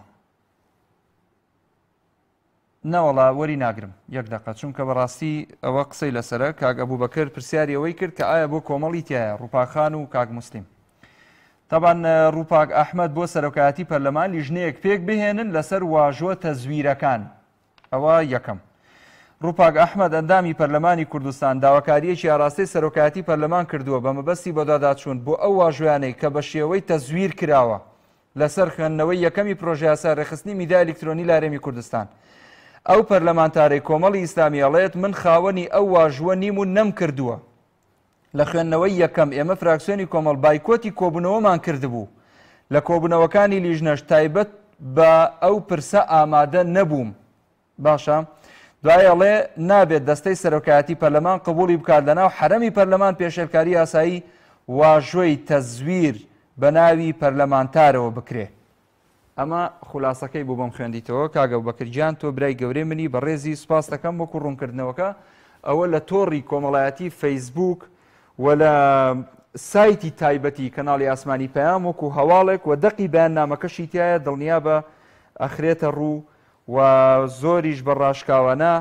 S1: نەوەڵا وەری ناگرم یەک دەقە چونکە بەڕاستی ئەوە قسەی لەسەرە کاک ئەبوبەکر پرسیاری ئەوەی کرد کە ئایا بۆ کۆمەڵی تایە ڕووپاخان و کاک موسلیم طبعا ڕووپاک ئەحمەد بۆ سەرۆکایەتی پەرلەمان لیژنەیەک پێک بهێنن لەسەر واژۆ تەزویرەکان ئەوە یەکەم ڕووپاک ئەحمەد ئەندامی پەرلەمانی کوردستان داواکاریەکی ئاراستەی سەرۆکایەتی پەرلەمان کردووە بە مەبەستی بەداداچوون بۆ ئەو واژویانەی کە بە شێوەی تەزویر کراوە لەسەر خوێندنەوەی یەکەمی پرۆژە یاسا ڕێخستنی میدیای ئەلکترۆنی لە هەرێمی کوردستان ئەو پەرلەمانتارەی کۆمەڵی ئیسلامی ئەڵێت من خاوەنی ئەو واژوە نیم و نەم کردووە لە خوێندنەوەی یەکەم ئێمە فراکسیۆنی کۆمەڵ بایکۆتی کۆبوونەوەمان کردبوو لە کۆبوونەوەکانی لیژنەش تایبەت بە ئەو پرسە ئامادە نەبووم باشە دوایەڵێ نابێت دەستەی سەرۆکایەتی پەرلەمان قبوڵی بکات لەناو حرەمی پەرلەمان پێشێلکاری یاسایی واژۆی تەزویر بە ناوی پەرلەمانتارەوە بکرێ ئەمە خولاسەکەی بوو بۆم خوێندیتەوە کاک ئەبوبەکرجیان تۆ برای گەورەی منی بە ڕێزی سوپاس دەکەم وەکو ڕوونکردنەوەکە ئەوە لە تۆڕی کۆمەڵایەتی فەیسبوک و لە سایتی تایبەتی کەناڵی ئاسمانی پەیام وەکو هەواڵێک و دەقی بەیاننامەکەشی تایە دڵنیا بە ئەخرێتە ڕوو و زۆریش بەڕاشکاوانە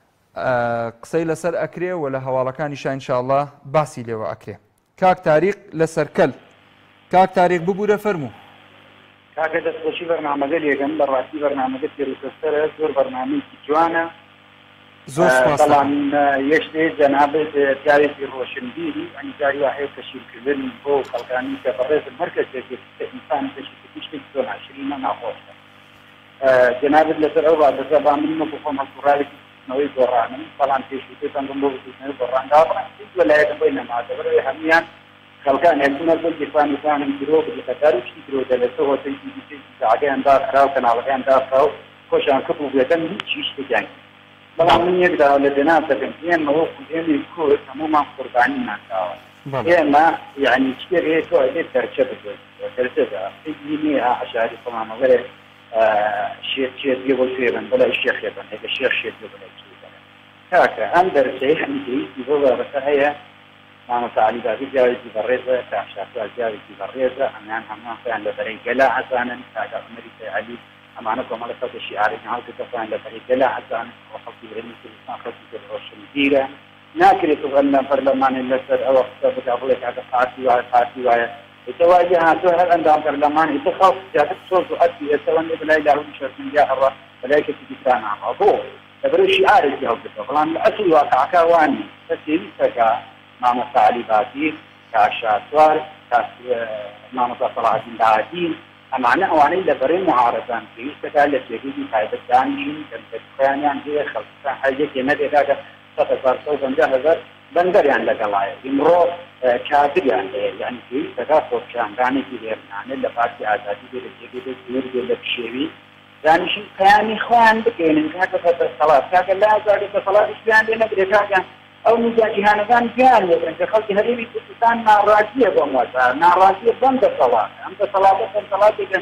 S1: قسەی لەسەر ئەکرێ و لە هەواڵەکانیشان ئینشاءالله باسی لێوە ئەکرێ کاک تاریق لەسەر کەل کاک تاریق ببوورە فەرموو
S9: کاکە دەستخۆشی بەرنامەگە لێگەم بەڕاستی بەرنامەگە پێروسەرە زۆر بەرنامەیەکی جوانە
S1: زۆر
S9: بەڵام یەشتێ جەنابەت پیاوێکی ڕۆشنبیری ئەنی جاری وا هەیە تەشیرکردن بۆ خەڵکانی کە بەڕێز هەر کەسێکی ئینسان تەشیرکردنی شتێکی زۆر ناشرینە ناخۆشە جنابت لەسەر ئەو بابەتە با من وەکو خۆم هەڵسوڕاوێکی نەوەی گۆڕانم بەڵام پێشووتێتان بم بۆ بکردنەوەی گۆڕاندا هیچ وەلایەتم بۆی نەماتە بەرەوەی هەمویان خەڵکان هێلتونە بۆ دیفانەکانم درۆ بەکار و شتی درۆ دەلەسەوە هۆتەیکی دیکەی زاگەیان داخراو کەناڵەکەیان داخراو خۆشیان کرد و بێتەن هیچ شتێکیان بەڵام من یەکدا لە جەناب دەکەم ئێمە وەکو ئێمەی کورد هەموومان قوربانی ناکراوە ئێمە یعنی شتێک هەیە تۆ ئەبێت دەرچە بدۆیت دەرچەدا هیچ عەشاری فڵانەوەرێ شێت شێت بێ بۆ سوێبن بەلای شێخێبن هەیە شێخ شێت بێ بەلای سوێبن کاکە ئەم دەرچەی هەمیدەیستی بۆ بابەتە هەیە مامۆستا عەلی بابی جاوێکی بەڕێزە کاک شاکوار جاوێکی بەڕێزە ئەمیان هەمووان خۆیان لە بەرەی گەلا حەزانن کاکە عومەری سەیعەلی ئەمانە کۆمەڵە خەڵکی شیعاری هەڵکردە خۆیان لە بەرەی گەلا حەزانن و خەڵکی هەرێمی کوردستان خەڵکی ڕۆشنبیرە ناکرێت بڵێن پەرلەمانی لەسەر ئەوە قسە بکا بڵێ کاکە قاتی وایە قاتی وایە ئێتەواجی هاتۆ هەر ئەندام پەرلەمان ئێتە خەڵک زیاتر سۆز و ئەتی ئێستەوەندە بەلای لاهوری شەرمەنجا هەڕە بەلای کەسی دیکرا ناڕە بۆ لەبەرەوەی شیعارێکی هەڵکردەوە بەڵام لە ئەسڵ واقعەکە وانی کە پێویستەکە مامۆستا عەلی بابی کاک شاکوار کاک مامۆستا سەلاحەدین داهاتین ئەمانە ئەوانەی لە بەرەی معارەزان پێویستەکە لە جێگەی تایبەت دانیشن کەمپەنیان هەیە خەڵکستان هەر یەکێ نەبێت سەد هەزار سەد و پەنجا هەزار بەندەریان لەگەڵایە ئیمڕۆ کادریان هەیە یعنی پێویستەکە خۆپیشاندانێکی لێرنانە لە پارتی ئازادی بێ لە جێگەی سنوور بێ لە پشێوی دانیشن پەیامی خۆیان بکەێنن کاکە بەدەسەڵات کاکە لا ئازادی بەسەڵاتیش پێیان لێ نەبرێت کاکیان ئەو میدیا جیهانەکان گیان لێبرن کە خەڵکی هەرێمی کوردستان ناڕازیە بۆم وەتا ناڕازیە بەم دەسەڵاتە ئەم دەسەڵاتە دەسەڵاتێکە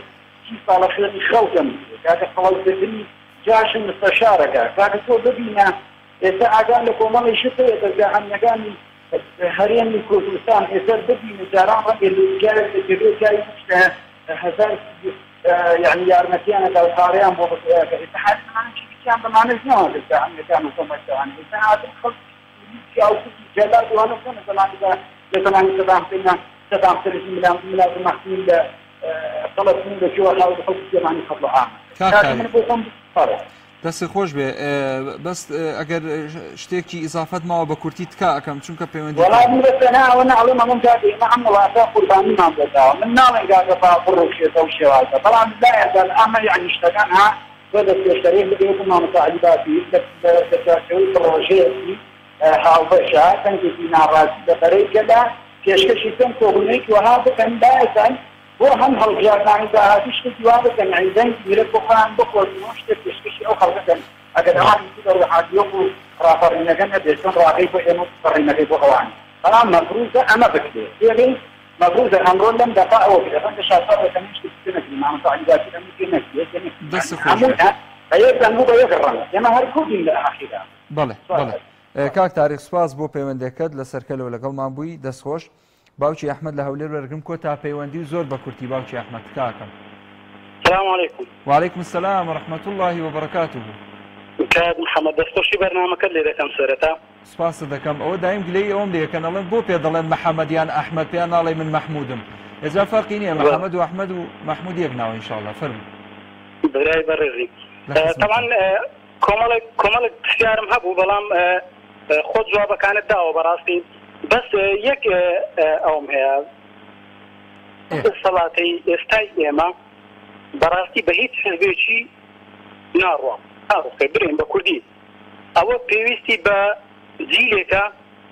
S9: سی ساڵە خوێنی خەڵکم کاکە خەڵکردنی جاشن مستەشارەکە کاکە تۆ ببینە ئێستا ئاگان لە کۆمەڵی شتەیە دەرگاهەنەکانی هەرێمی کوردستان ئێستا ببینە جاران ڕەنگە لێگارێک دەگەبێ جای هەزار يعني یارمەتیانەدا و پارەیان بۆ بەکە ئێستا حاجیان بەمانەش نەوە دەرگاهەنەکان و کۆمەلگەوان ئێستا هاتن خەڵکی سیاوسی جەلال دوانە بکەن لە زمانیدا لە زمانی سەدام حوسێن سەدام سەرەکی ملازم مەحسوول لە فەڵەستین لەکوێوە ناو خەڵکی جێمانی خەڵق عام کاکە من بۆ خۆم بپارێ
S1: دەستی خۆش بێ بەس ئەگەر شتێکی ئیزافەت ماوە بە کورتی تکا ئەەکەم چونکە پەیوەندی
S9: وەڵام من بەسەناوە ناڵێ مەمەم کاکە ئێمە ئەم وڵاتە قوربانیمان دەداوە من ناڵێن کاکە باپڕ ڕۆکشێتە و شێوازە بەڵام لایەن ئەمە یعنی شتەکان ها بۆ دەستێشتەرێک بگەیت مامۆستا عەلیباسی لە چارچەوەی پڕۆژەیەکی هاوبەشە تەنگێکی ناڕازی لەبەرەی کەدا پێشکەشی کەم کۆبوونەیەکی وەها بکەن دایەتەن بۆ هەم هەڵبژاردنانی داهاتی شتێکی وا بکەن یعنی دەنگ میرە بۆ خۆیان بخۆزنەوە شتێک پێشکەشی ئەو خەڵکەکەن ئەگەر ئەوانی دەڕەحاتیۆک و ڕاپەڕینەکە نەبێتن ڕاقەی بۆ ئێمە پەڕینەکەی بۆ ئەوان بەڵام مەفروضە ئەمە بکرێت پێڵێ مەفروضە ئەمڕۆ لەم دەفا ئەوە بکرێت شاسەڵەکەن شتێک نەکرێت مامۆستا عەلیباسی ئەم پێ نەکرێت هەموو بەیەکدان بوو بە یەک ڕەنگە ئێمە هەر کوردین لە ئاخیرا
S1: بەڵێ بەڵێ کاک تاریخ سپاس بۆ پەیوەندەکەت لە سەرکەلەوە لەگەڵمان بووی دەستخۆش باوکی ئەحمەد لە هەولێر وەرگرم کۆ تا پەیوەندی و زۆر بە کورتی باوکی ئەحمەد کاکەم
S10: السلام عليكم
S1: وعليكم السلام ورحمة الله وبركاته
S10: کاک محەممەد دەستخۆشی بەرنامەکەت لێ دەکەم سەرەتا
S1: سپاس دەکەم ئەوە دایم گلەی ئەوم لێکەن ئەڵێن بۆ پێ دەڵێن محەممەد یان ئەحمەد پێیان ناڵێ من مەحمودم ئێجا فەرقی نییە محەممەد و ئەحمەد و مەحمود یەک ناوە ئینشاءڵڵا فەرموو
S10: برای بەڕێزی طبعا کۆمەڵێک کۆمەڵێک پرسیارم هەبوو بەڵام خۆت جوابەکانت داوە بەڕاستی بەس یەک ئەوم هەیە سەڵاتەی ئێستای ئێمە بەڕاستی بە هیچ حزبێکی ناڕوە ناڕوخێ برێن بە کوردی ئەوە پێویستی بە جیلێکە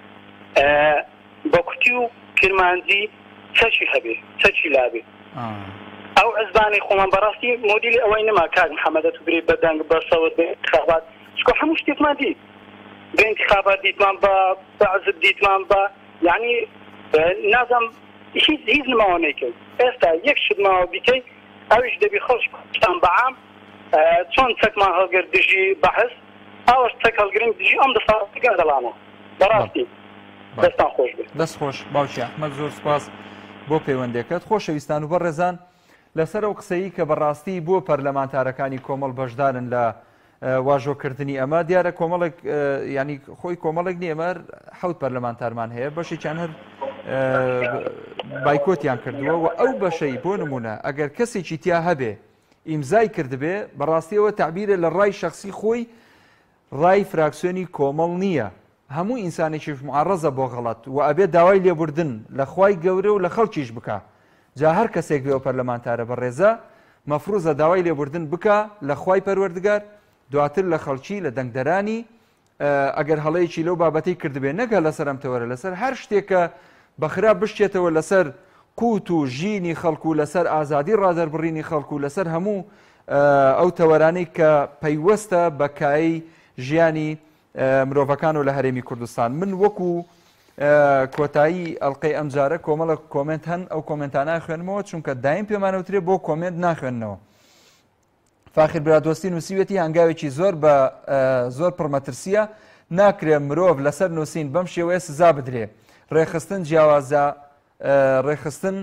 S10: بە کوتی و کرمانجی چەچی هەبێ چەچی لابێ ئەو عزبانی خۆمان بەڕاستی مۆدیلی ئەوەی نەما کاک محەممەدەت و برێت بەدەنگ بەسەوت بێ انتخابات چکۆ هەموو شتێکمان دیت بە انتخابات دیتمان بە عزب دیتمان بە یعنی نازانم هیچ هیچ نماوە نەیکەوت ئێستا یەک شت ماوە بیکەی ئەویش دەبی خەڵک کوتان بەعام چۆن چەکمان هەڵگرت دژی بەحث ئەوەش چەک هەڵگرنگ دژی ئەم دەساڵاتەکە دەڵامەوە بەڕاستی دەستان خۆش بێت
S1: دەست خۆش باوکی ئەحمەد زۆر سپاس بۆ پەیوەندەکەت خۆشەویستان و بەڕێزان لەسەر ئەو قسەی کە بەڕاستی بۆ پەرلەمانتارەکانی کۆمەڵ بەشدارن لە واژۆکردنی ئەمە دیارە کۆمەڵێک ینی خۆی کۆمەڵێک نیەمەر حەوت پەرلەمانتارمان هەیە بەشێکیان هەر بایکۆتیان کردووە و ئەو بەشەی بۆ نمونە ئەگەر کەسێکی تیا هەبێ ئیمزای کردبێ بەڕاستیەوە تعبیرە لە ڕای شخصی خۆی ڕای فراکسیۆنی کۆمەڵ نییە هەموو ئینسانێکیش معارەزە بۆ غەڵەت و ئەبێت داوای لێبوردن لە خوای گەورە و لە خەڵکیش بکە جا هەر کەسێک بێ و پەرلەمانتارە بەڕێزە مەفروزە داوای لێبوردن بکە لە خوای پەروەردگار دواتر لە خەڵکی لە دەنگدەرانی ئەگەر هەڵەیەکی لەو بابەتەی کردبێ نەگە لەسەر ئەم تەوەرە لەسەر هەر شتێکە بەخرا بشتێتەوە لەسەر قوت و ژینی خەڵکو و لەسەر ئازادی ڕادەربڕینی خەڵکو و لەسەر هەموو ئەو تەوەرانەی کە پەیوەستە بەکایی ژیانی مرۆڤەکان و لە هەرێمی کوردستان من وەکو کۆتایی ئەڵلقەی ئەمجارە کۆمەڵە کۆمنت هەن ئەو کۆمنتانە خوێنمەوە چونکە دایم پێمانەوترێ بۆ کۆمنت ناخوێننەوە فاخر برادۆستی نووسیوەتی هەنگاوێکی زۆر بە زۆر پڕمەترسیە ناکرێ مرۆڤ لەسەر نووسین بەم شێوەیە سزا بدرێ ڕێخستن جیاوازە ڕێخستن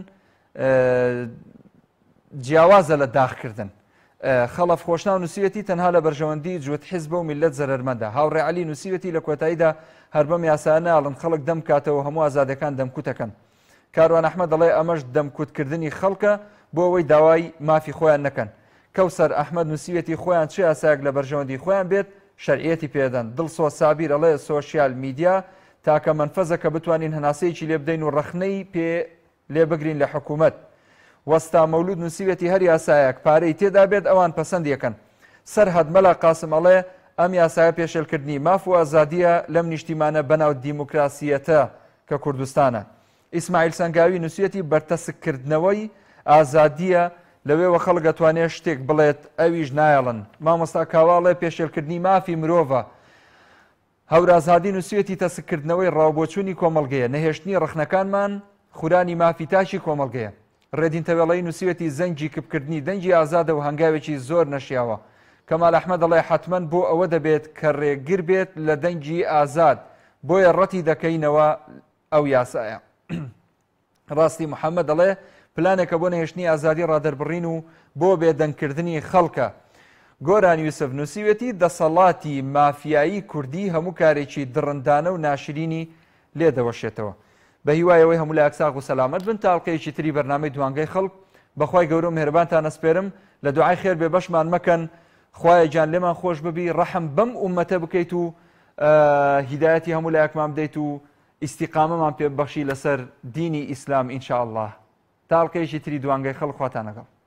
S1: جیاوازە لە داخکردن خەڵەف خۆشنا و نووسیوەتی تەنها لە بەرژەوەندی جوت حیزب و میلەت زەرەرمەندە هاوڕێ عەلی نووسیوەتی لە کۆتاییدا هەر بەم یاسانە ئاڵن خەڵک دەم کاتەوە هەموو ئازادەکان دەمکوتەکەن کاروان ئەحمەد دەڵێ ئەمەش دەمکوتکردنی خەڵکە بۆ ئەوەی داوای مافی خۆیان نەکەن کەوسەر ئەحمەد نووسیوەتی خۆیان چه ئاسایەک لە بەرژەوەندی خۆیان بێت شەرعیەتی پێدەن دڵسۆ سابیر ئەڵێ سۆشیال میدیا تاکە منفەزە کە بتوانین هەناسەیەکی لێ بدەین و ڕەخنەی پێ لێ بگرین لە حکوومەت وەستا مەولود نووسیوەتی هەر یاسایەک پارەی تێدا بێت ئەوان پەسەند یەکەن سەرهەد مەلا قاسم ئەڵێ ئەم یاسایە پێشێلکردنی ماف و ئازادیە لەم نیشتیمانە بەناو دیموکراسیەتە کە کوردستانە ئیسماعیل سەنگاوی نووسیەتی بەرتەسکردنەوەی ئازادیە لەوێوە خەڵک دەتوانێت شتێک بڵێت ئەویش نایەڵن مامۆستا کاواڵێ پێشێلکردنی مافی مرۆڤە هەورازادی نووسیەتی تەسکردنەوەی ڕاوبۆچوونی کۆمەڵگەیە نەهێشتنی ڕخنەکانمان خورانی مافی تاشی کۆمەڵگەیە ڕێدینتەوێڵەی نووسیوەتی زەنجی کپکردنی دەنگی ئازادە و هەنگاوێکی زۆر نەشیاوە. کەمال ئەحمەد دەڵێ حتمەن بۆ ئەوە دەبێت کە ڕێگر بێت لە دەنگی ئازاد بۆیە ڕەتی دەکەینەوە ئەو یاسایە. ڕاستی محەممەد دەڵێ پلانێکە بۆ نەهێشتنی ئازادی ڕادەربڕین و بۆ بێدەنگکردنی خەڵکە. گۆران یوسف نووسیوەتی دەسەڵاتی مافیایی کوردی هەموو کارێکی دڕندانە و ناشرینی لێدەوەشێتەوە. بە هیوایەوەی هەموو لە ئەکساق و سەلامەت بن تاڵقەیەکی تری بەرنامەی دوانگەی خەڵک. بەخوای گەورە مهرەبانتان ئەسپێرم لە دوعای خێر بێ بەشمان مەکەن، خوایە گیان لێمان خۆش ببی، ڕەحم بەم ئومەتە بکەیت و هیدایەتی هەموو لایەکمان بدەیت و ئیستیقامەمان پێ بەخشی لەسەر دینی ئیسلام ئینشاء الله. تاڵقەیەکی تری دوانگەی خەڵک خواتان لەگەڵ.